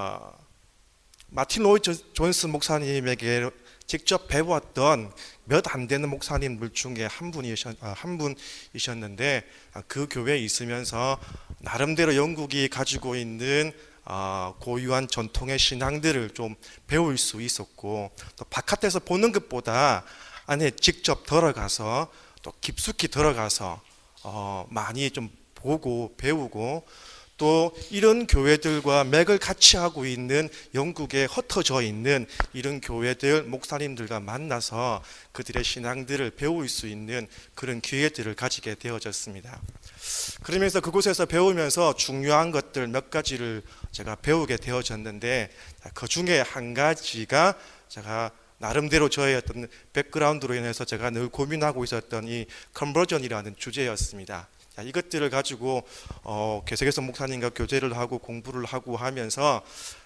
마틴 로이드 존스 목사님에게 직접 배웠던 몇 안 되는 목사님들 중에 한 분이셨는데 그 교회에 있으면서 나름대로 영국이 가지고 있는 고유한 전통의 신앙들을 좀 배울 수 있었고 또 바깥에서 보는 것보다 안에 직접 들어가서 또 깊숙이 들어가서 많이 좀 보고 배우고 또 이런 교회들과 맥을 같이 하고 있는 영국에 흩어져 있는 이런 교회들 목사님들과 만나서 그들의 신앙들을 배울 수 있는 그런 기회들을 가지게 되어졌습니다. 그러면서 그곳에서 배우면서 중요한 것들 몇 가지를 제가 배우게 되어졌는데 그 중에 한 가지가 제가 나름대로 저의 어떤 백그라운드로 인해서 제가 늘 고민하고 있었던 이 컨버전이라는 주제였습니다. 이것들을 가지고 계속해서 목사님과 교제를 하고 공부를 하고 하면서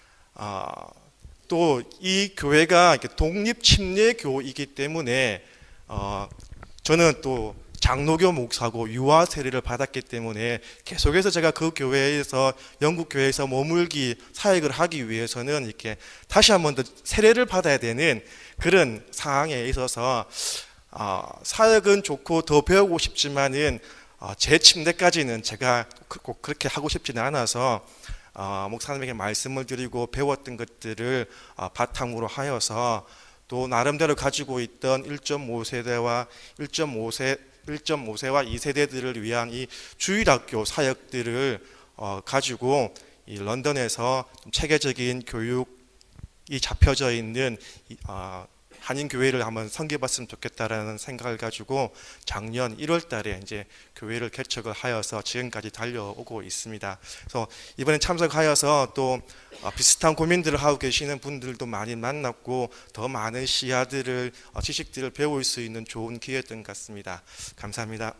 또 이 교회가 독립 침례교이기 때문에 저는 또 장로교 목사고 유아 세례를 받았기 때문에 계속해서 제가 그 교회에서 영국 교회에서 머물기 사역을 하기 위해서는 이렇게 다시 한 번 더 세례를 받아야 되는 그런 상황에 있어서 사역은 좋고 더 배우고 싶지만은 제 침대까지는 제가 꼭 그렇게 하고 싶지는 않아서 목사님에게 말씀을 드리고 배웠던 것들을 바탕으로 하여서 또 나름대로 가지고 있던 1.5세대와 1.5세와 2세대들을 위한 이 주일학교 사역들을 가지고 이 런던에서 좀 체계적인 교육이 잡혀져 있는 한인교회를 한번 섬겨봤으면 좋겠다라는 생각을 가지고 작년 1월 달에 이제 교회를 개척을 하여서 지금까지 달려오고 있습니다. 그래서 이번에 참석하여서 또 비슷한 고민들을 하고 계시는 분들도 많이 만났고 더 많은 시야들을 지식들을 배울 수 있는 좋은 기회였던 것 같습니다. 감사합니다.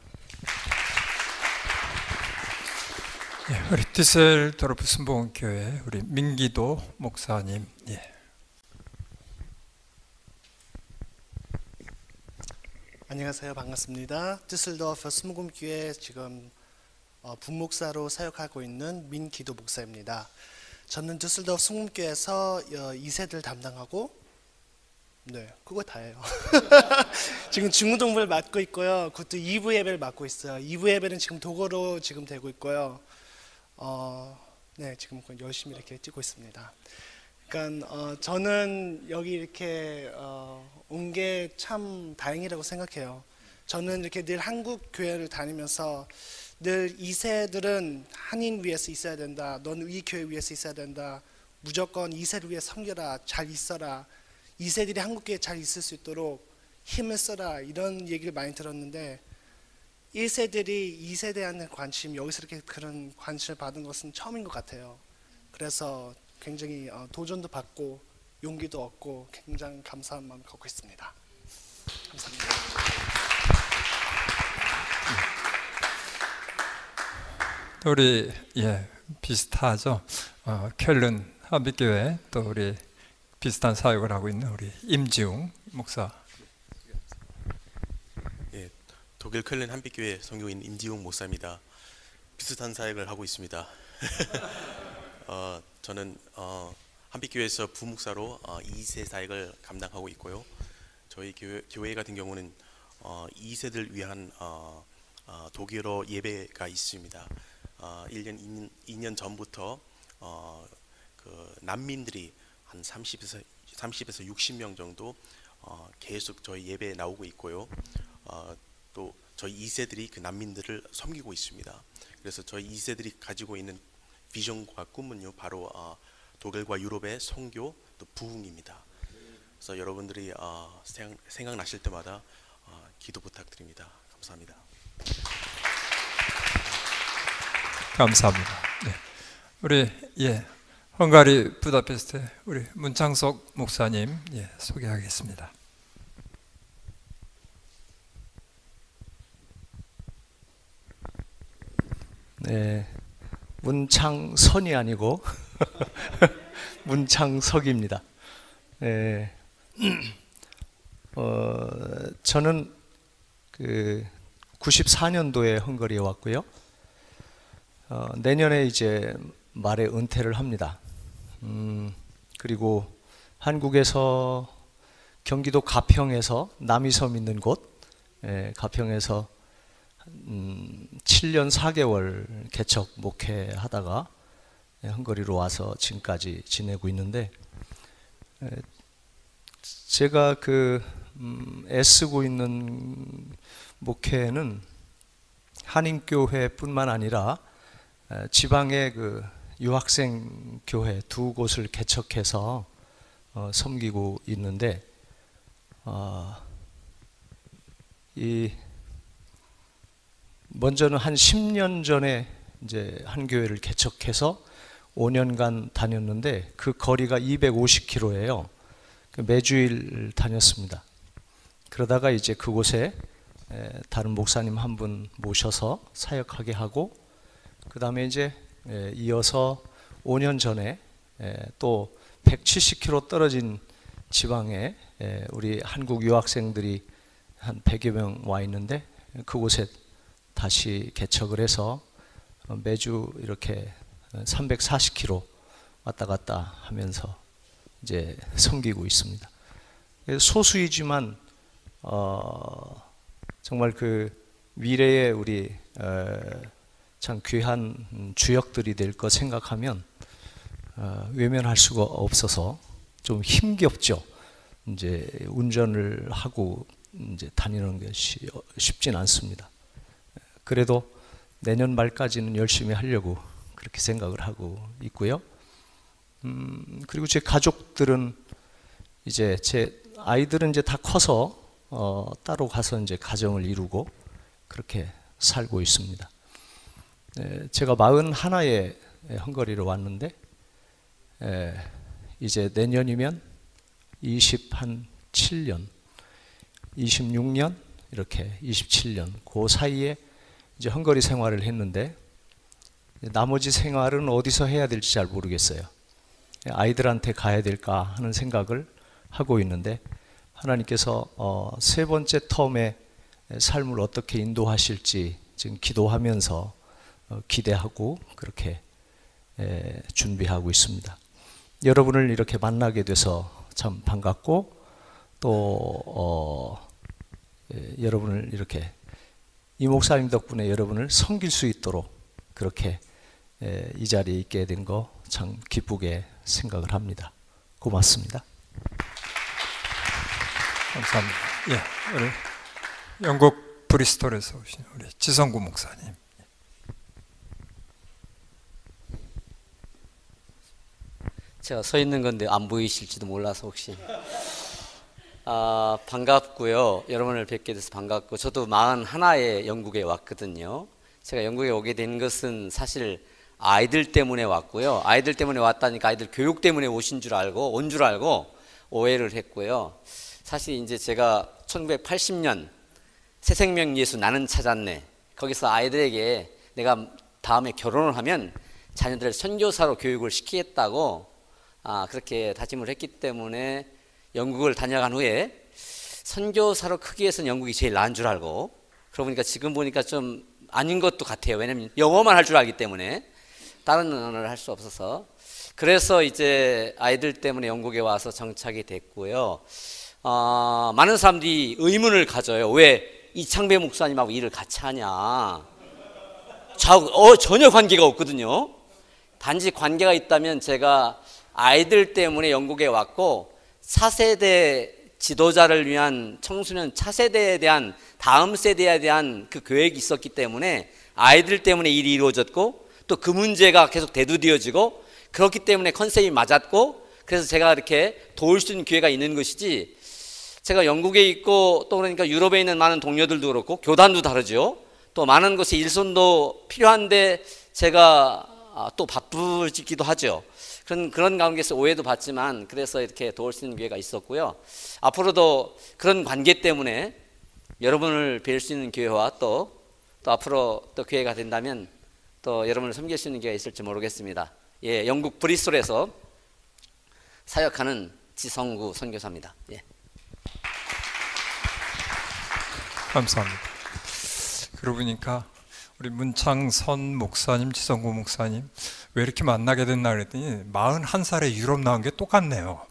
예, 우리 디셀도르프 순복음교회 우리 민기도 목사님. 예. 안녕하세요. 반갑습니다. düsseldorf 순복음교회 지금 분목사로 사역하고 있는 민기도 목사입니다. 저는 düsseldorf 순복음교회에서 2세들 담당하고 그거 다예요. 지금 중고등부를 맡고 있고요. 그것도 2부 예배를 맡고 있어요. 2부 예배는 지금 도구로 지금 되고 있고요. 지금 열심히 이렇게 뛰고 있습니다. 그러니까 저는 여기 이렇게 온 게 참 다행이라고 생각해요. 저는 이렇게 늘 한국 교회를 다니면서 늘 2세들은 한인 위에서 있어야 된다. 넌 이 교회 위에서 있어야 된다. 무조건 2세를 위해 섬겨라. 잘 있어라. 2세들이 한국 교회에 잘 있을 수 있도록 힘을 써라. 이런 얘기를 많이 들었는데 1세들이 2세대한테 관심, 여기서 이렇게 그런 관심을 받은 것은 처음인 것 같아요. 그래서 굉장히 도전도 받고 용기도 얻고 굉장히 감사한 마음을 갖고 있습니다. 감사합니다. 우리 비슷하죠. 켈른 한빛교회 또 우리 비슷한 사역을 하고 있는 우리 임지웅 목사. 예, 독일 켈른 한빛교회 선교인 임지웅 목사입니다. 비슷한 사역을 하고 있습니다. 저는 한빛교회에서 부목사로 2세 사역을 감당하고 있고요. 저희 교회 같은 경우는 2세들 위한 독일어 예배가 있습니다. 2년 전부터 그 난민들이 한 30에서 60명 정도 계속 저희 예배에 나오고 있고요. 또 저희 2세들이 그 난민들을 섬기고 있습니다. 그래서 저희 2세들이 가지고 있는 비전과 꿈은요, 바로 독일과 유럽의 선교 또 부흥입니다. 그래서 여러분들이 생각나실 때마다 기도 부탁드립니다. 감사합니다. 감사합니다. 네. 우리 헝가리 부다페스트 우리 문창석 목사님 소개하겠습니다. 네, 문창선이 아니고 문창석입니다. 네, 저는 그 94년도에 헝가리에 왔고요. 내년에 이제 말에 은퇴를 합니다. 그리고 한국에서 경기도 가평에서 남이섬 있는 곳, 가평에서 7년 4개월 개척 목회하다가 헝가리로 와서 지금까지 지내고 있는데, 제가 애쓰고 있는 목회는 한인교회뿐만 아니라 지방의 그 유학생 교회 2곳을 개척해서 섬기고 있는데, 먼저는 한 10년 전에 이제 한 교회를 개척해서 5년간 다녔는데 그 거리가 250km예요. 매주일 다녔습니다. 그러다가 이제 그곳에 다른 목사님 한 분 모셔서 사역하게 하고, 그 다음에 이제 이어서 5년 전에 또 170km 떨어진 지방에 우리 한국 유학생들이 한 100여 명 와 있는데 그곳에 다시 개척을 해서 매주 이렇게 340km 왔다 갔다 하면서 이제 섬기고 있습니다. 소수이지만 정말 그 미래의 우리 참 귀한 주역들이 될 것 생각하면 외면할 수가 없어서 좀 힘겹죠. 이제 운전을 하고 이제 다니는 것이 쉽진 않습니다. 그래도 내년 말까지는 열심히 하려고 그렇게 생각을 하고 있고요. 그리고 제 가족들은 이제 제 아이들은 이제 다 커서 따로 가서 이제 가정을 이루고 그렇게 살고 있습니다. 제가 41에 헝가리로 왔는데 이제 내년이면 27년, 26년 이렇게 27년 그 사이에 이제 헝가리 생활을 했는데 나머지 생활은 어디서 해야 될지 잘 모르겠어요. 아이들한테 가야 될까 하는 생각을 하고 있는데 하나님께서 세 번째 텀의 삶을 어떻게 인도하실지 지금 기도하면서 기대하고 그렇게 준비하고 있습니다. 여러분을 이렇게 만나게 돼서 참 반갑고 또 여러분을 이렇게 이 목사님 덕분에 여러분을 섬길 수 있도록 그렇게 이 자리에 있게 된 거 참 기쁘게 생각을 합니다. 고맙습니다. 감사합니다. 예, 우리 영국 브리스톨에서 오신 우리 지성구 목사님. 제가 서 있는 건데 안 보이실지도 몰라서 혹시 반갑고요. 여러분을 뵙게 돼서 반갑고 저도 41에 영국에 왔거든요. 제가 영국에 오게 된 것은 사실 아이들 때문에 왔고요. 아이들 때문에 왔다니까 아이들 교육 때문에 오신 줄 알고 온 줄 알고 오해를 했고요. 사실 이제 제가 1980년 새생명 예수 나는 찾았네. 거기서 아이들에게 내가 다음에 결혼을 하면 자녀들을 선교사로 교육을 시키겠다고 그렇게 다짐을 했기 때문에 영국을 다녀간 후에 선교사로 크기 위해서는 영국이 제일 나은 줄 알고 그러고 보니까 지금 보니까 좀 아닌 것도 같아요. 왜냐면 영어만 할 줄 알기 때문에 다른 언어를 할 수 없어서 그래서 이제 아이들 때문에 영국에 와서 정착이 됐고요. 많은 사람들이 의문을 가져요. 왜 이창배 목사님하고 일을 같이 하냐. 전혀 관계가 없거든요. 단지 관계가 있다면 제가 아이들 때문에 영국에 왔고 4세대 지도자를 위한 청소년 차세대에 대한 다음 세대에 대한 그 계획이 있었기 때문에 아이들 때문에 일이 이루어졌고 또 그 문제가 계속 대두되어지고 그렇기 때문에 컨셉이 맞았고 그래서 제가 이렇게 도울 수 있는 기회가 있는 것이지 제가 영국에 있고 또 그러니까 유럽에 있는 많은 동료들도 그렇고 교단도 다르죠. 또 많은 곳에 일손도 필요한데 제가 또 바쁘기도 하죠. 그런 가운데서 오해도 받지만 그래서 이렇게 도울 수 있는 기회가 있었고요. 앞으로도 그런 관계 때문에 여러분을 뵐 수 있는 기회와 또 앞으로 또 기회가 된다면 또 여러분을 섬길 수 있는 기회가 있을지 모르겠습니다. 예, 영국 브리스톨에서 사역하는 지성구 선교사입니다. 예. 감사합니다. 그러고 보니까 우리 문창선 목사님, 지성구 목사님 왜 이렇게 만나게 됐나 그랬더니 41살에 유럽 나온 게 똑같네요.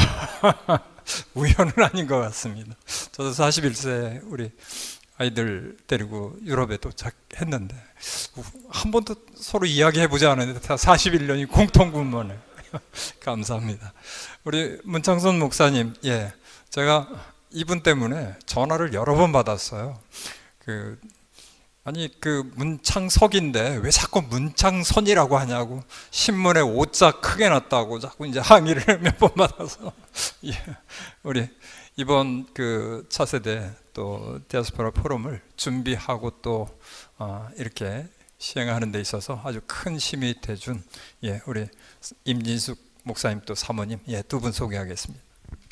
우연은 아닌 것 같습니다. 저도 41세 우리 아이들 데리고 유럽에 도착했는데 한 번도 서로 이야기해보지 않았는데 다 41년이 공통분모네. 감사합니다. 우리 문창선 목사님, 예, 제가 이분 때문에 전화를 여러 번 받았어요. 아니 문창석인데 왜 자꾸 문창선이라고 하냐고 신문에 오자 크게 났다고 자꾸 이제 항의를 몇 번 받아서 예, 우리 이번 차세대 또 디아스포라 포럼을 준비하고 또 이렇게 시행하는 데 있어서 아주 큰 힘이 돼준 예, 우리 임진숙 목사님 또 사모님 예, 두 분 소개하겠습니다.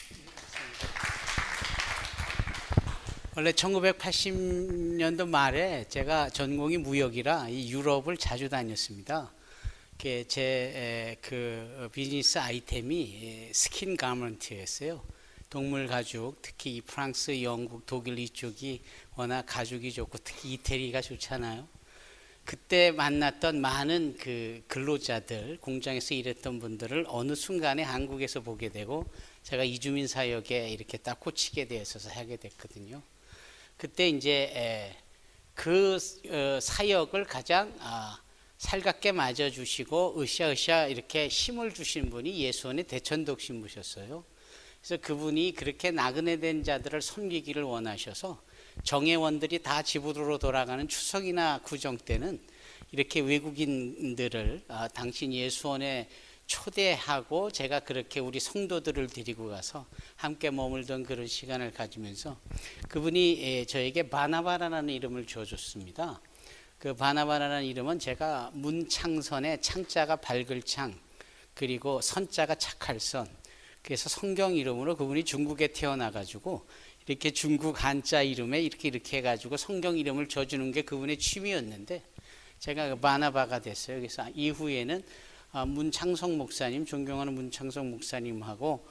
원래 1980년도 말에 제가 전공이 무역이라 이 유럽을 자주 다녔습니다. 제 비즈니스 아이템이 스킨 가먼트였어요. 동물 가죽, 특히 이 프랑스, 영국, 독일 이쪽이 워낙 가죽이 좋고 특히 이태리가 좋잖아요. 그때 만났던 많은 그 근로자들, 공장에서 일했던 분들을 어느 순간에 한국에서 보게 되고 제가 이주민 사역에 이렇게 딱 꽂히게 되어서 하게 됐거든요. 그때 이제 그 사역을 가장 살갑게 맞아주시고 으쌰으쌰 이렇게 힘을 주신 분이 예수원의 대천덕 신부셨어요. 그래서 그분이 그렇게 나그네 된 자들을 섬기기를 원하셔서 정회원들이 다 집으로 돌아가는 추석이나 구정 때는 이렇게 외국인들을 당신 예수원에 초대하고 제가 그렇게 우리 성도들을 데리고 가서 함께 머물던 그런 시간을 가지면서 그분이 저에게 바나바라는 이름을 지어줬습니다. 그 바나바라는 이름은 제가 문창선의 창자가 밝을 창, 그리고 선자가 착할 선, 그래서 성경 이름으로 그분이 중국에 태어나가지고 이렇게 중국 한자 이름에 이렇게 해가지고 성경 이름을 줘주는 게 그분의 취미였는데 제가 바나바가 됐어요. 그래서 이후에는 문창성 목사님, 존경하는 문창성 목사님하고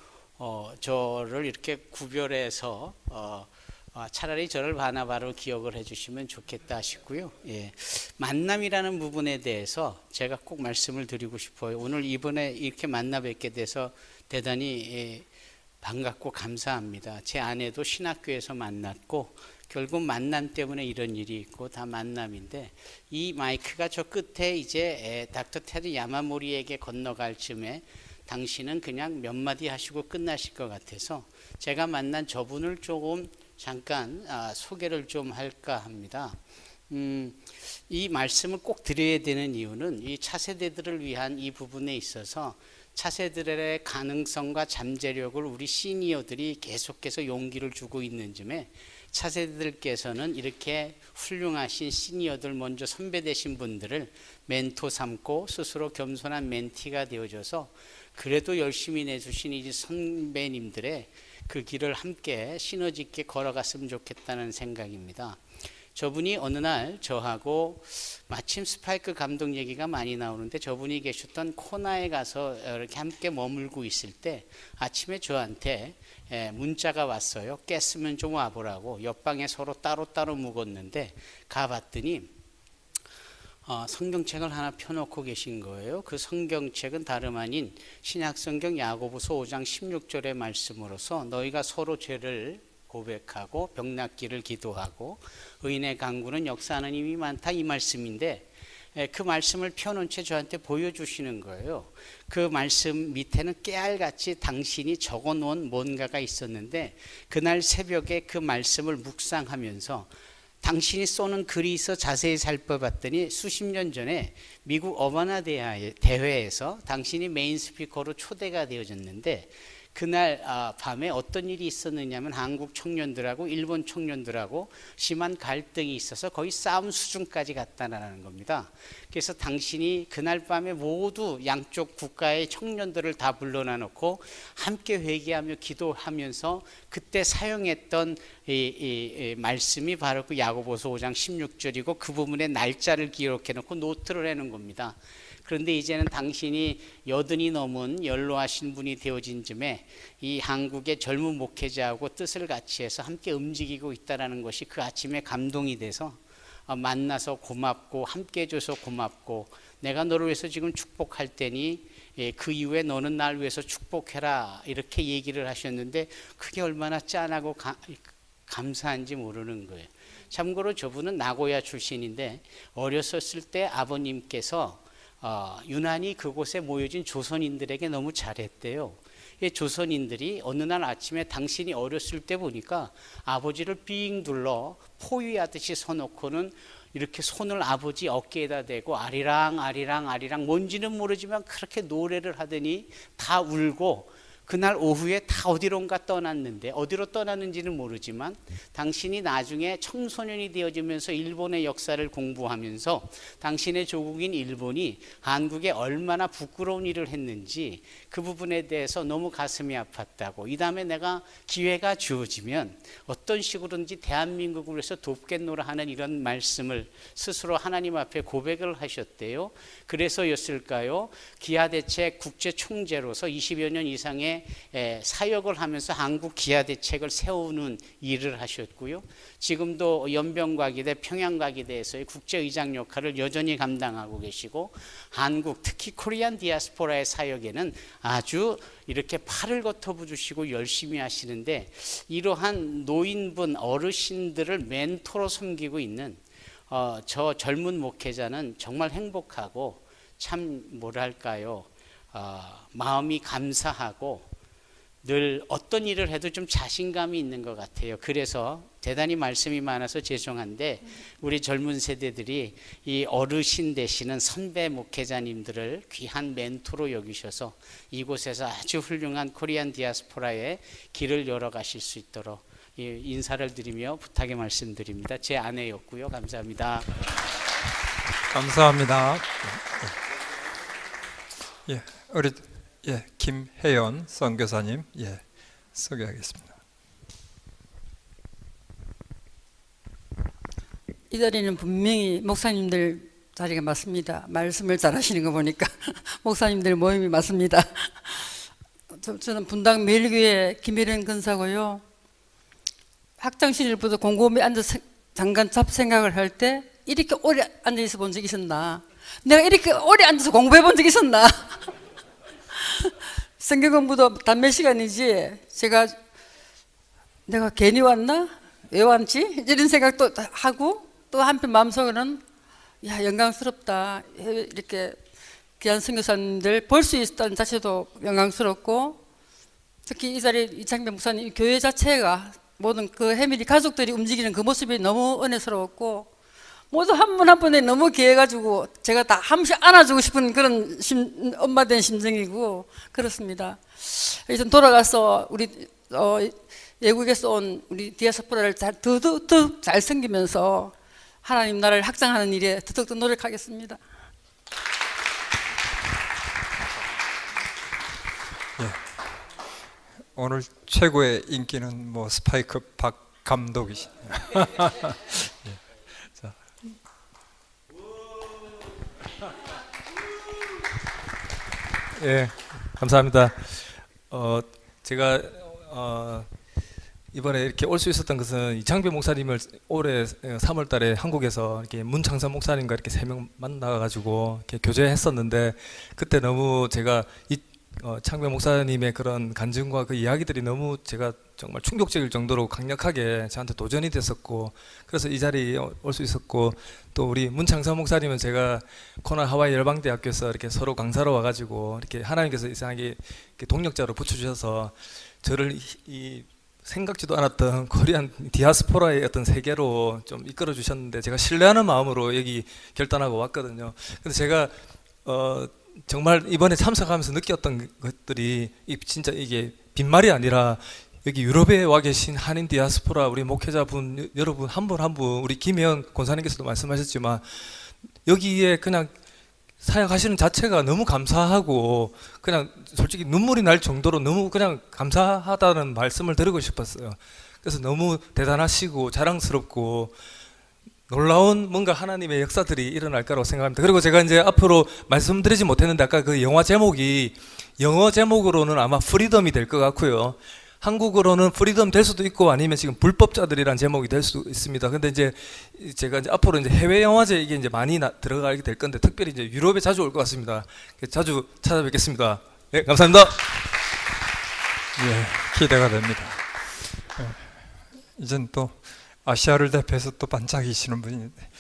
저를 이렇게 구별해서 차라리 저를 바나바로 기억을 해주시면 좋겠다 싶고요. 예. 만남이라는 부분에 대해서 제가 꼭 말씀을 드리고 싶어요. 오늘 이번에 이렇게 만나 뵙게 돼서 대단히 반갑고 감사합니다. 제 아내도 신학교에서 만났고 결국 만남 때문에 이런 일이 있고 다 만남인데 이 마이크가 저 끝에 이제 닥터 테드 야마모리에게 건너갈 즈음에 당신은 그냥 몇 마디 하시고 끝나실 것 같아서 제가 만난 저분을 조금 잠깐 소개를 좀 할까 합니다. 이 말씀을 꼭 드려야 되는 이유는 이 차세대들을 위한 이 부분에 있어서 차세대들의 가능성과 잠재력을 우리 시니어들이 계속해서 용기를 주고 있는 즈음에 차세대들께서는 이렇게 훌륭하신 시니어들, 먼저 선배 되신 분들을 멘토 삼고 스스로 겸손한 멘티가 되어줘서 그래도 열심히 내주신 이 선배님들의 그 길을 함께 시너지 있게 걸어갔으면 좋겠다는 생각입니다. 저분이 어느 날 저하고 마침 스파이크 감독 얘기가 많이 나오는데 저분이 계셨던 코나에 가서 이렇게 함께 머물고 있을 때 아침에 저한테 문자가 왔어요. 깼으면 좀 와보라고. 옆방에 서로 따로따로 묵었는데 가봤더니 성경책을 하나 펴놓고 계신 거예요. 그 성경책은 다름 아닌 신약성경 야고보서 5장 16절의 말씀으로서 너희가 서로 죄를 고백하고 병낫기를 기도하고 의인의 강구는 역사하는 힘이 많다, 이 말씀인데 그 말씀을 펴놓은 채 저한테 보여주시는 거예요. 그 말씀 밑에는 깨알같이 당신이 적어놓은 뭔가가 있었는데 그날 새벽에 그 말씀을 묵상하면서 당신이 쏘는 글이 있어 자세히 살펴봤더니 수십 년 전에 미국 어바나 대회에서 당신이 메인 스피커로 초대가 되어졌는데 그날 밤에 어떤 일이 있었느냐면 한국 청년들하고 일본 청년들하고 심한 갈등이 있어서 거의 싸움 수준까지 갔다라는 겁니다. 그래서 당신이 그날 밤에 모두 양쪽 국가의 청년들을 다 불러놔 놓고 함께 회개하며 기도하면서 그때 사용했던 이 말씀이 바로 그 야고보서 5장 16절이고 그 부분에 날짜를 기록해 놓고 노트를 해놓은 겁니다. 그런데 이제는 당신이 80이 넘은 연로하신 분이 되어진 즈음에 이 한국의 젊은 목회자하고 뜻을 같이 해서 함께 움직이고 있다는 것이 그 아침에 감동이 돼서 만나서 고맙고 함께 해줘서 고맙고 내가 너를 위해서 지금 축복할 테니 그 이후에 너는 날 위해서 축복해라 이렇게 얘기를 하셨는데 그게 얼마나 짠하고 감사한지 모르는 거예요. 참고로 저분은 나고야 출신인데 어렸었을 때 아버님께서 유난히 그곳에 모여진 조선인들에게 너무 잘했대요. 조선인들이 어느 날 아침에 당신이 어렸을 때 보니까 아버지를 삥 둘러 포위하듯이 서놓고는 이렇게 손을 아버지 어깨에다 대고 아리랑 아리랑 아리랑 뭔지는 모르지만 그렇게 노래를 하더니 다 울고 그날 오후에 다 어디론가 떠났는데 어디로 떠났는지는 모르지만 당신이 나중에 청소년이 되어지면서 일본의 역사를 공부하면서 당신의 조국인 일본이 한국에 얼마나 부끄러운 일을 했는지 그 부분에 대해서 너무 가슴이 아팠다고, 이 다음에 내가 기회가 주어지면 어떤 식으로든지 대한민국을 위해서 돕겠노라 하는 이런 말씀을 스스로 하나님 앞에 고백을 하셨대요. 그래서였을까요? 기아대책 국제총재로서 20여 년 이상의 중에 사역을 하면서 한국 기아 대책을 세우는 일을 하셨고요. 지금도 연변과기대, 평양과기대에서의 국제의장 역할을 여전히 감당하고 계시고, 한국 특히 코리안 디아스포라의 사역에는 아주 이렇게 팔을 걷어붙이시고 열심히 하시는데, 이러한 노인분 어르신들을 멘토로 섬기고 있는 저 젊은 목회자는 정말 행복하고 참 뭐랄까요, 마음이 감사하고 늘 어떤 일을 해도 좀 자신감이 있는 것 같아요. 그래서 대단히 말씀이 많아서 죄송한데 우리 젊은 세대들이 이 어르신 되시는 선배 목회자님들을 귀한 멘토로 여기셔서 이곳에서 아주 훌륭한 코리안 디아스포라의 길을 열어가실 수 있도록 인사를 드리며 부탁의 말씀드립니다. 제 아내였고요. 감사합니다. 감사합니다. 예, 우리 김혜연 선교사님 소개하겠습니다. 이 자리는 분명히 목사님들 자리가 맞습니다. 말씀을 잘하시는 거 보니까 목사님들 모임이 맞습니다. 저는 분당 매일교회 김혜련 근사고요. 학창 시절부터 공고음에 앉아서 잠깐 잡생각을 할 때 이렇게 오래 앉아있어 본 적 있었나? 내가 이렇게 오래 앉아서 공부해 본 적 있었나? 성경 공부도 단몇 시간이지 내가 괜히 왔나? 왜 왔지? 이런 생각도 하고, 또 한편 마음속으로는 야, 영광스럽다. 이렇게 귀한 선교사님들 볼 수 있다는 자체도 영광스럽고, 특히 이 자리에 이창배 목사님 교회 자체가 모든 그 해밀이 가족들이 움직이는 그 모습이 너무 은혜스러웠고, 모두 한 분 한 분에 너무 귀해가지고 제가 다 한 번씩 안아주고 싶은 그런 엄마 된 심정이고 그렇습니다. 이제 돌아가서 우리 외국에서 온 우리 디아스포라를 더욱 잘 섬기면서 하나님 나라를 확장하는 일에 더욱더 노력하겠습니다. 오늘 최고의 인기는 뭐 스파이크 박 감독이시네요. 자. 예, 감사합니다. 제가 이번에 이렇게 올 수 있었던 것은 이창배 목사님을 올해 3월달에 한국에서 이렇게 문창선 목사님과 이렇게 3명 만나가지고 이렇게 교제했었는데, 그때 너무 제가 창배 목사님의 그런 간증과 그 이야기들이 너무 제가 정말 충격적일 정도로 강력하게 저한테 도전이 됐었고, 그래서 이 자리에 올 수 있었고, 또 우리 문창선 목사님은 제가 코나 하와이 열방대학교에서 이렇게 서로 강사로 와가지고 이렇게 하나님께서 이상하게 이렇게 동력자로 붙여주셔서 저를 이 생각지도 않았던 코리안 디아스포라의 어떤 세계로 좀 이끌어 주셨는데, 제가 신뢰하는 마음으로 여기 결단하고 왔거든요. 근데 제가 정말 이번에 참석하면서 느꼈던 것들이 진짜 이게 빈말이 아니라, 여기 유럽에 와 계신 한인 디아스포라 우리 목회자분 여러분 한 분 한 분, 우리 김혜연 권사님께서도 말씀하셨지만 여기에 그냥 사역하시는 자체가 너무 감사하고 그냥 솔직히 눈물이 날 정도로 너무 그냥 감사하다는 말씀을 드리고 싶었어요. 그래서 너무 대단하시고 자랑스럽고 놀라운 뭔가 하나님의 역사들이 일어날 거라고 생각합니다. 그리고 제가 이제 앞으로 말씀드리지 못했는데, 아까 그 영화 제목이 영어 제목으로는 아마 프리덤이 될 것 같고요. 한국어로는 프리덤 될 수도 있고 아니면 지금 불법자들이란 제목이 될 수도 있습니다. 근데 이제 제가 이제 앞으로 이제 해외 영화제 이게 이제 많이 들어가게 될 건데, 특별히 이제 유럽에 자주 올 것 같습니다. 자주 찾아뵙겠습니다. 네, 감사합니다. 예, 기대가 됩니다. 이젠 또 아시아를 대표해서 또 반짝이시는 분인데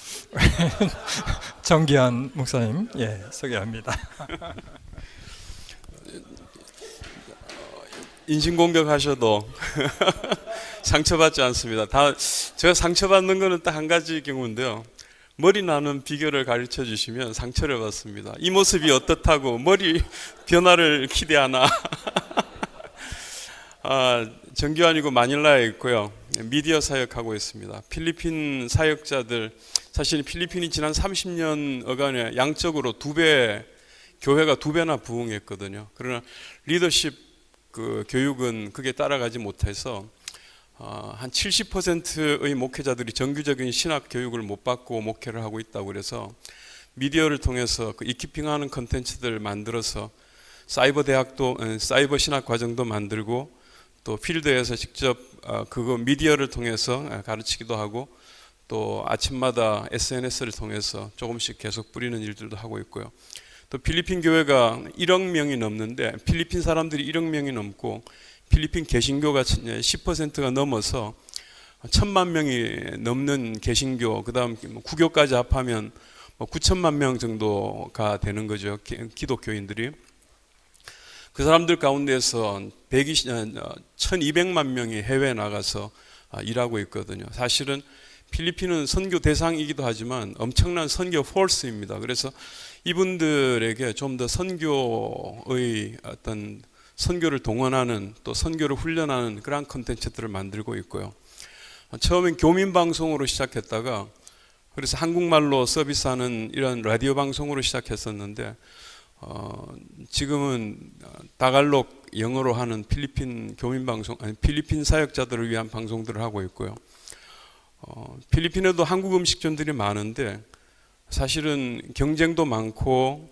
정기한 목사님 소개합니다. 인신공격하셔도 상처받지 않습니다. 제가 상처받는 거는 딱 한 가지 경우인데요. 머리 나는 비결을 가르쳐 주시면 상처를 받습니다. 이 모습이 어떻다고 머리 변화를 기대하나. 정규환이고 마닐라에 있고요. 미디어 사역하고 있습니다. 필리핀 사역자들, 사실 필리핀이 지난 30년여간에 양적으로 교회가 2배나 부흥했거든요. 그러나 리더십 교육은 그게 따라가지 못해서 한 70%의 목회자들이 정규적인 신학 교육을 못 받고 목회를 하고 있다고 그래서 미디어를 통해서 그 이키핑하는 컨텐츠들을 만들어서 사이버 대학도 사이버 신학 과정도 만들고 또 필드에서 직접 그거 미디어를 통해서 가르치기도 하고 또 아침마다 SNS를 통해서 조금씩 계속 뿌리는 일들도 하고 있고요. 또 필리핀 교회가 1억 명이 넘는데 필리핀 사람들이 1억 명이 넘고 필리핀 개신교가 10%가 넘어서 1,000만 명이 넘는 개신교, 그 다음 구교까지 합하면 9천만 명 정도가 되는 거죠. 기독교인들이. 그 사람들 가운데서 1,200만 명이 해외에 나가서 일하고 있거든요. 사실은 필리핀은 선교 대상이기도 하지만 엄청난 선교 폴스입니다. 그래서 이분들에게 좀 더 선교의 어떤 선교를 동원하는 또 선교를 훈련하는 그런 컨텐츠들을 만들고 있고요. 처음엔 교민 방송으로 시작했다가 그래서 한국말로 서비스하는 이런 라디오 방송으로 시작했었는데 지금은 다갈록 영어로 하는 필리핀 교민 방송, 아니 필리핀 사역자들을 위한 방송들을 하고 있고요. 필리핀에도 한국 음식점들이 많은데 사실은 경쟁도 많고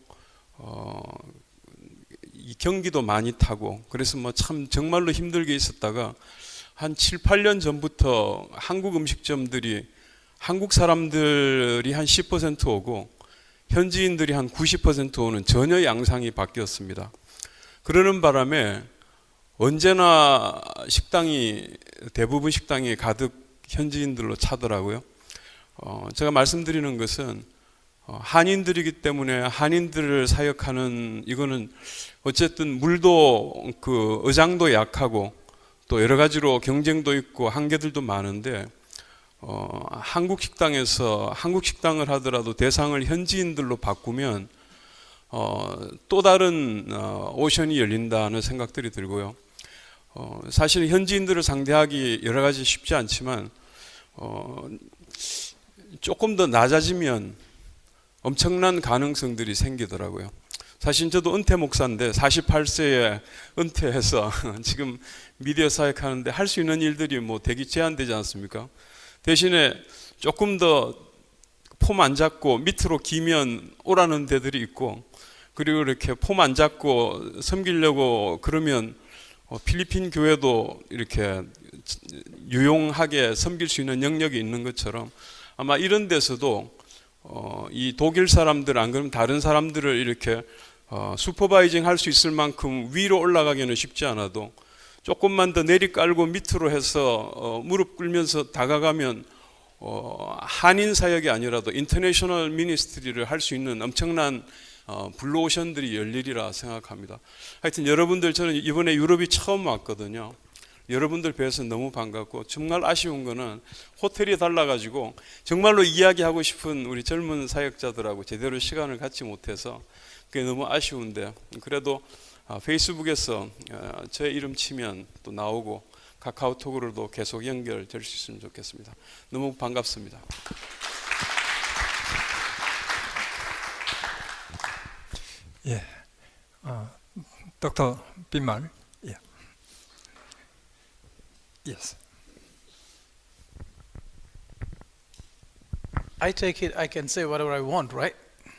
이 경기도 많이 타고 그래서 뭐 참 정말로 힘들게 있었다가 한 7, 8년 전부터 한국 음식점들이 한국 사람들이 한 10% 오고 현지인들이 한 90% 오는 전혀 양상이 바뀌었습니다. 그러는 바람에 언제나 식당이 대부분 식당이 가득 현지인들로 차더라고요. 제가 말씀드리는 것은 한인들이기 때문에 한인들을 사역하는 이거는 어쨌든 물도 그 의장도 약하고 또 여러 가지로 경쟁도 있고 한계들도 많은데 한국 식당에서 한국 식당을 하더라도 대상을 현지인들로 바꾸면 또 다른 오션이 열린다는 생각들이 들고요. 사실 현지인들을 상대하기 여러 가지 쉽지 않지만 조금 더 낮아지면 엄청난 가능성들이 생기더라고요. 사실 저도 은퇴 목사인데 48세에 은퇴해서 지금 미디어 사역하는데 할 수 있는 일들이 뭐 되게 제한되지 않습니까? 대신에 조금 더 폼 안 잡고 밑으로 기면 오라는 데들이 있고 그리고 이렇게 폼 안 잡고 섬기려고 그러면 필리핀 교회도 이렇게 유용하게 섬길 수 있는 영역이 있는 것처럼 아마 이런 데서도 이 독일 사람들 안 그러면 다른 사람들을 이렇게 슈퍼바이징 할 수 있을 만큼 위로 올라가기는 쉽지 않아도 조금만 더 내리깔고 밑으로 해서 무릎 꿇면서 다가가면 한인 사역이 아니라도 인터내셔널 미니스트리를 할 수 있는 엄청난 블루오션들이 열리리라 생각합니다. 하여튼 여러분들 저는 이번에 유럽이 처음 왔거든요. 여러분들 뵈서 너무 반갑고 정말 아쉬운 거는 호텔이 달라가지고 정말로 이야기하고 싶은 우리 젊은 사역자들하고 제대로 시간을 갖지 못해서 그게 너무 아쉬운데 그래도 페이스북에서 제 이름 치면 또 나오고 카카오톡으로도 계속 연결될 수 있으면 좋겠습니다. 너무 반갑습니다. 예, 닥터 빈말. 예. Yes. I take it I can say whatever I want, right?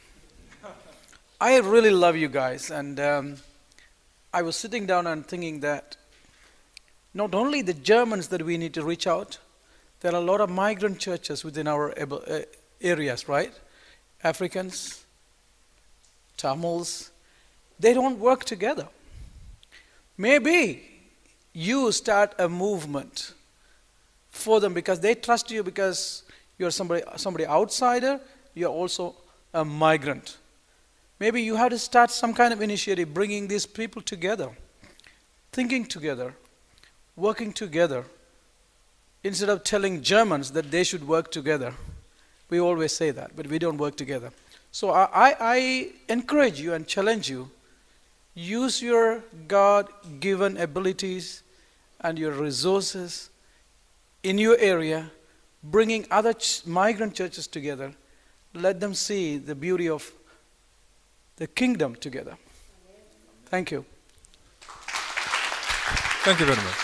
I really love you guys, and I was sitting down and thinking that not only the Germans that we need to reach out, there are a lot of migrant churches within our areas, right? Africans, Tamils, they don't work together. Maybe you start a movement for them because they trust you because you're somebody outsider, you're also a migrant. Maybe you have to start some kind of initiative bringing these people together, thinking together, working together, instead of telling Germans that they should work together. We always say that, but we don't work together. So I encourage you and challenge you, use your God-given abilities and your resources in your area, bringing other migrant churches together. Let them see the beauty of the kingdom together. Thank you. Thank you very much.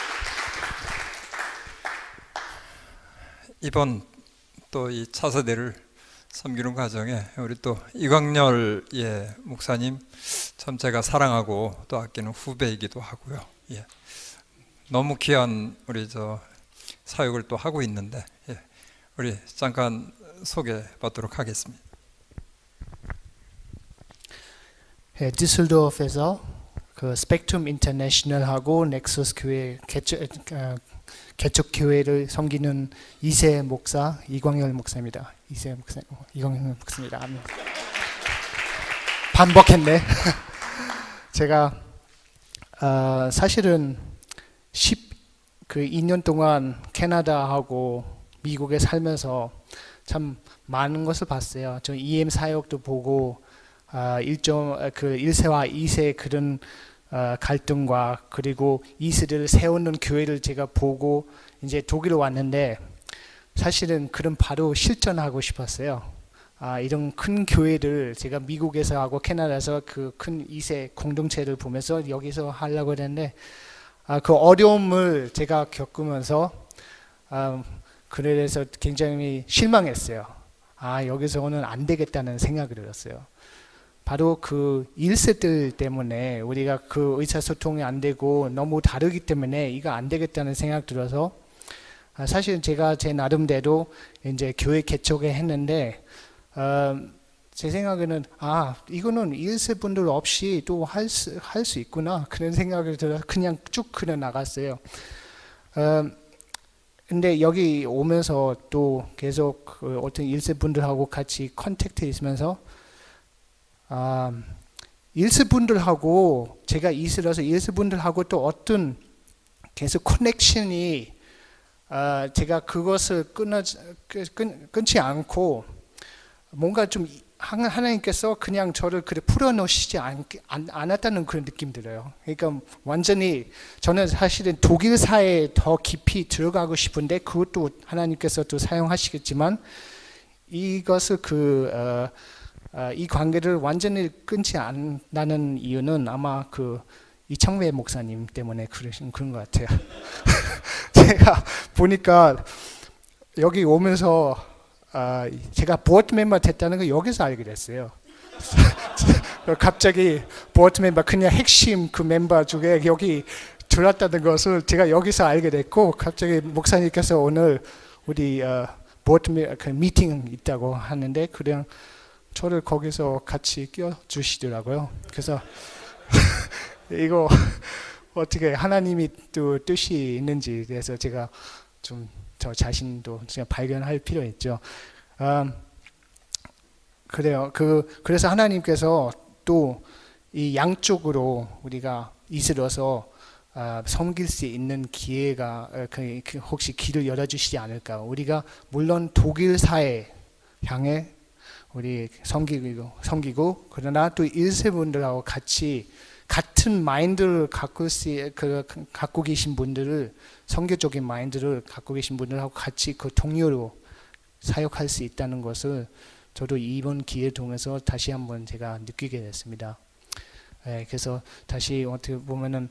이번 또 이 차세대를 섬기는 과정에 우리 또 이광렬 목사님 참 제가 사랑하고 또 아끼는 후배이기도 하고요. 예. 너무 귀한 우리 저 사역을 또 하고 있는데 예. 우리 잠깐 소개해 보도록 하겠습니다. 예, 디슬도프에서 그 스펙트럼 인터내셔널하고 넥서스 교회 개척 교회를 섬기는 2세 목사 이광열 목사입니다. 2세 목사 이광열 목사입니다. 반복했네. 제가 사실은 2년 동안 캐나다하고 미국에 살면서 참 많은 것을 봤어요. 저 EM 사역도 보고 1세와 2세 그런 갈등과 그리고 이스를 세우는 교회를 제가 보고 이제 독일에 왔는데 사실은 그런 바로 실천하고 싶었어요. 이런 큰 교회를 제가 미국에서 하고 캐나다에서 그 큰 2세 공동체를 보면서 여기서 하려고 했는데 그 어려움을 제가 겪으면서 그래서 굉장히 실망했어요. 여기서는 안 되겠다는 생각이 들었어요. 바로 그 1세들 때문에 우리가 그 의사소통이 안 되고 너무 다르기 때문에 이거 안 되겠다는 생각 들어서 사실 제가 제 나름대로 이제 교회 개척을 했는데 제 생각에는 이거는 1세 분들 없이 또 할 수 있구나 그런 생각이 들어서 그냥 쭉 그려 나갔어요. 근데 여기 오면서 또 계속 그 어떤 1세 분들하고 같이 컨택트 있으면서 1세 분들하고 제가 이스라서 1세 분들하고 또 어떤 계속 커넥션이 제가 그것을 끊지 않고 뭔가 좀 하나님께서 그냥 저를 그래 풀어놓으시지 않았다는 그런 느낌 들어요. 그러니까 완전히 저는 사실은 독일 사회에 더 깊이 들어가고 싶은데 그것도 하나님께서 또 사용하시겠지만 이것을 이 관계를 완전히 끊지 않는 이유는 아마 그 이창배 목사님 때문에 그런 것 같아요. 제가 보니까 여기 오면서 제가 보드 멤버 됐다는 거 여기서 알게 됐어요. 갑자기 보드 멤버 그냥 핵심 그 멤버 중에 여기 들어왔다는 것을 제가 여기서 알게 됐고 갑자기 목사님께서 오늘 우리 보드 미팅 있다고 하는데 그냥 저를 거기서 같이 껴주시더라고요. 그래서 이거 어떻게 하나님이 또 뜻이 있는지 그래서 제가 좀 저 자신도 제가 발견할 필요 있죠. 그래요. 그래서 하나님께서 또 이 양쪽으로 우리가 이슬어서 섬길 수 있는 기회가 혹시 길을 열어주시지 않을까. 우리가 물론 독일 사회 향해 우리 섬기고 그러나 또 1세 분들하고 같이 같은 마인드를 갖고 계신 분들을 선교적인 마인드를 갖고 계신 분들하고 같이 그 동료로 사역할 수 있다는 것을 저도 이번 기회를 통해서 다시 한번 제가 느끼게 됐습니다. 그래서 다시 어떻게 보면은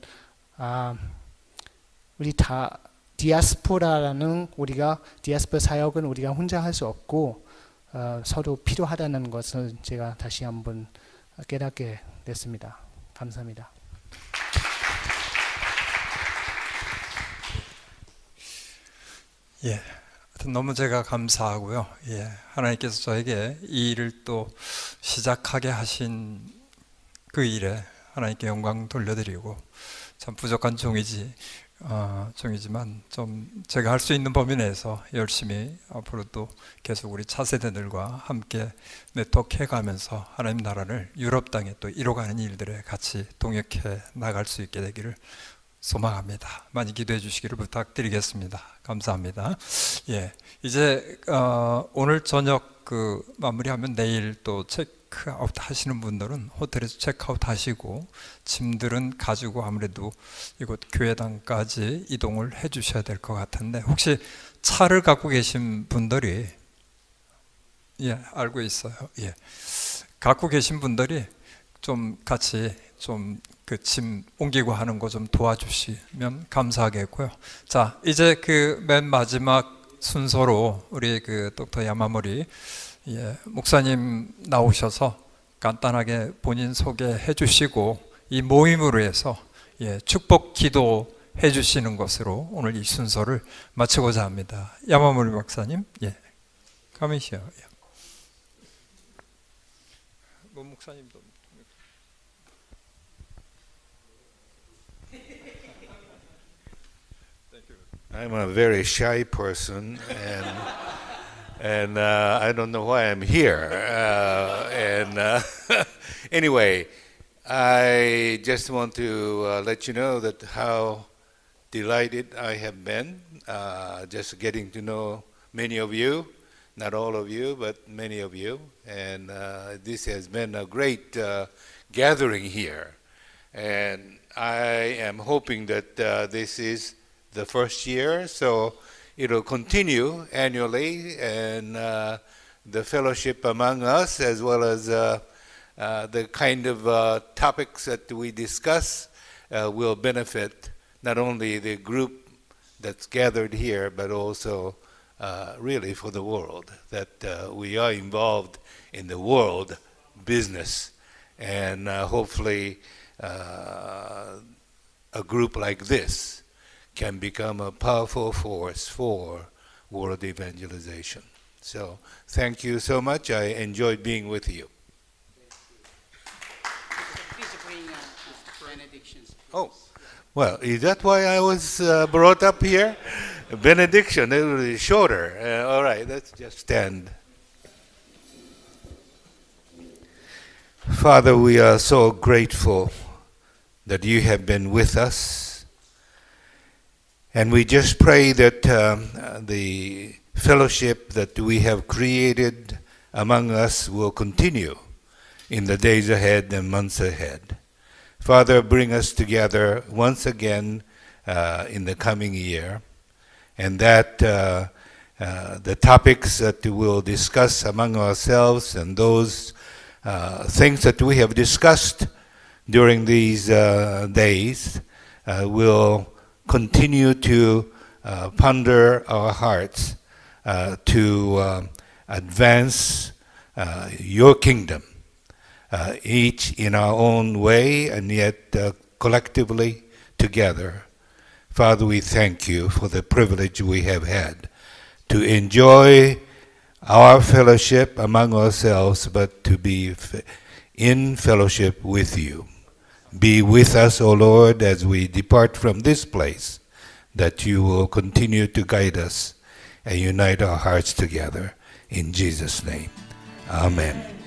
우리 다 디아스포라라는 우리가 디아스포라 사역은 우리가 혼자 할 수 없고 서로 필요하다는 것을 제가 다시 한번 깨닫게 됐습니다. 감사합니다. 예, 너무 제가 감사하고요. 예, 하나님께서 저에게 이 일을 또 시작하게 하신 그 일에 하나님께 영광 돌려드리고 참 부족한 종이지만 좀 제가 할 수 있는 범위 내에서 열심히 앞으로 또 계속 우리 차세대들과 함께 네트워크해 가면서 하나님 나라를 유럽 땅에 또 이뤄가는 일들에 같이 동역해 나갈 수 있게 되기를 소망합니다. 많이 기도해 주시기를 부탁드리겠습니다. 감사합니다. 예, 이제 오늘 저녁 마무리하면 내일 또 체크아웃 하시는 분들은 호텔에서 체크아웃 하시고 짐들은 가지고 아무래도 이곳 교회당까지 이동을 해 주셔야 될 것 같은데 혹시 차를 갖고 계신 분들이 알고 있어요. 예, 갖고 계신 분들이 좀 같이 좀 그 짐 옮기고 하는 거 좀 도와주시면 감사하겠고요. 자, 이제 맨 마지막 순서로 우리 닥터 야마모리 목사님 나오셔서 간단하게 본인 소개해 주시고 이 모임으로 해서 축복 기도 해주시는 것으로 오늘 이 순서를 마치고자 합니다. 야마모리 박사님, 가미시오. 뭐 목사님도. I'm a very shy person, and I don't know why I'm here. Anyway, I just want to let you know that how delighted I have been just getting to know many of you, not all of you, but many of you. And this has been a great gathering here. And I am hoping that this is the first year, so it'll continue annually, and the fellowship among us, as well as the kind of topics that we discuss, will benefit not only the group that's gathered here, but also really for the world, that we are involved in the world business, and hopefully a group like this can become a powerful force for world evangelization. So thank you so much. I enjoyed being with you. Please bring benedictions. Oh, well, is that why I was brought up here? Benediction, it was shorter. All right, let's just stand. Father, we are so grateful that you have been with us. And we just pray that the fellowship that we have created among us will continue in the days ahead and months ahead. Father, bring us together once again in the coming year, and that the topics that we'll discuss among ourselves and those things that we have discussed during these days will continue to ponder our hearts to advance your kingdom, each in our own way and yet collectively together. Father, we thank you for the privilege we have had to enjoy our fellowship among ourselves, but to be in fellowship with you. Be with us, O Lord, as we depart from this place, that you will continue to guide us and unite our hearts together. In Jesus' name, amen.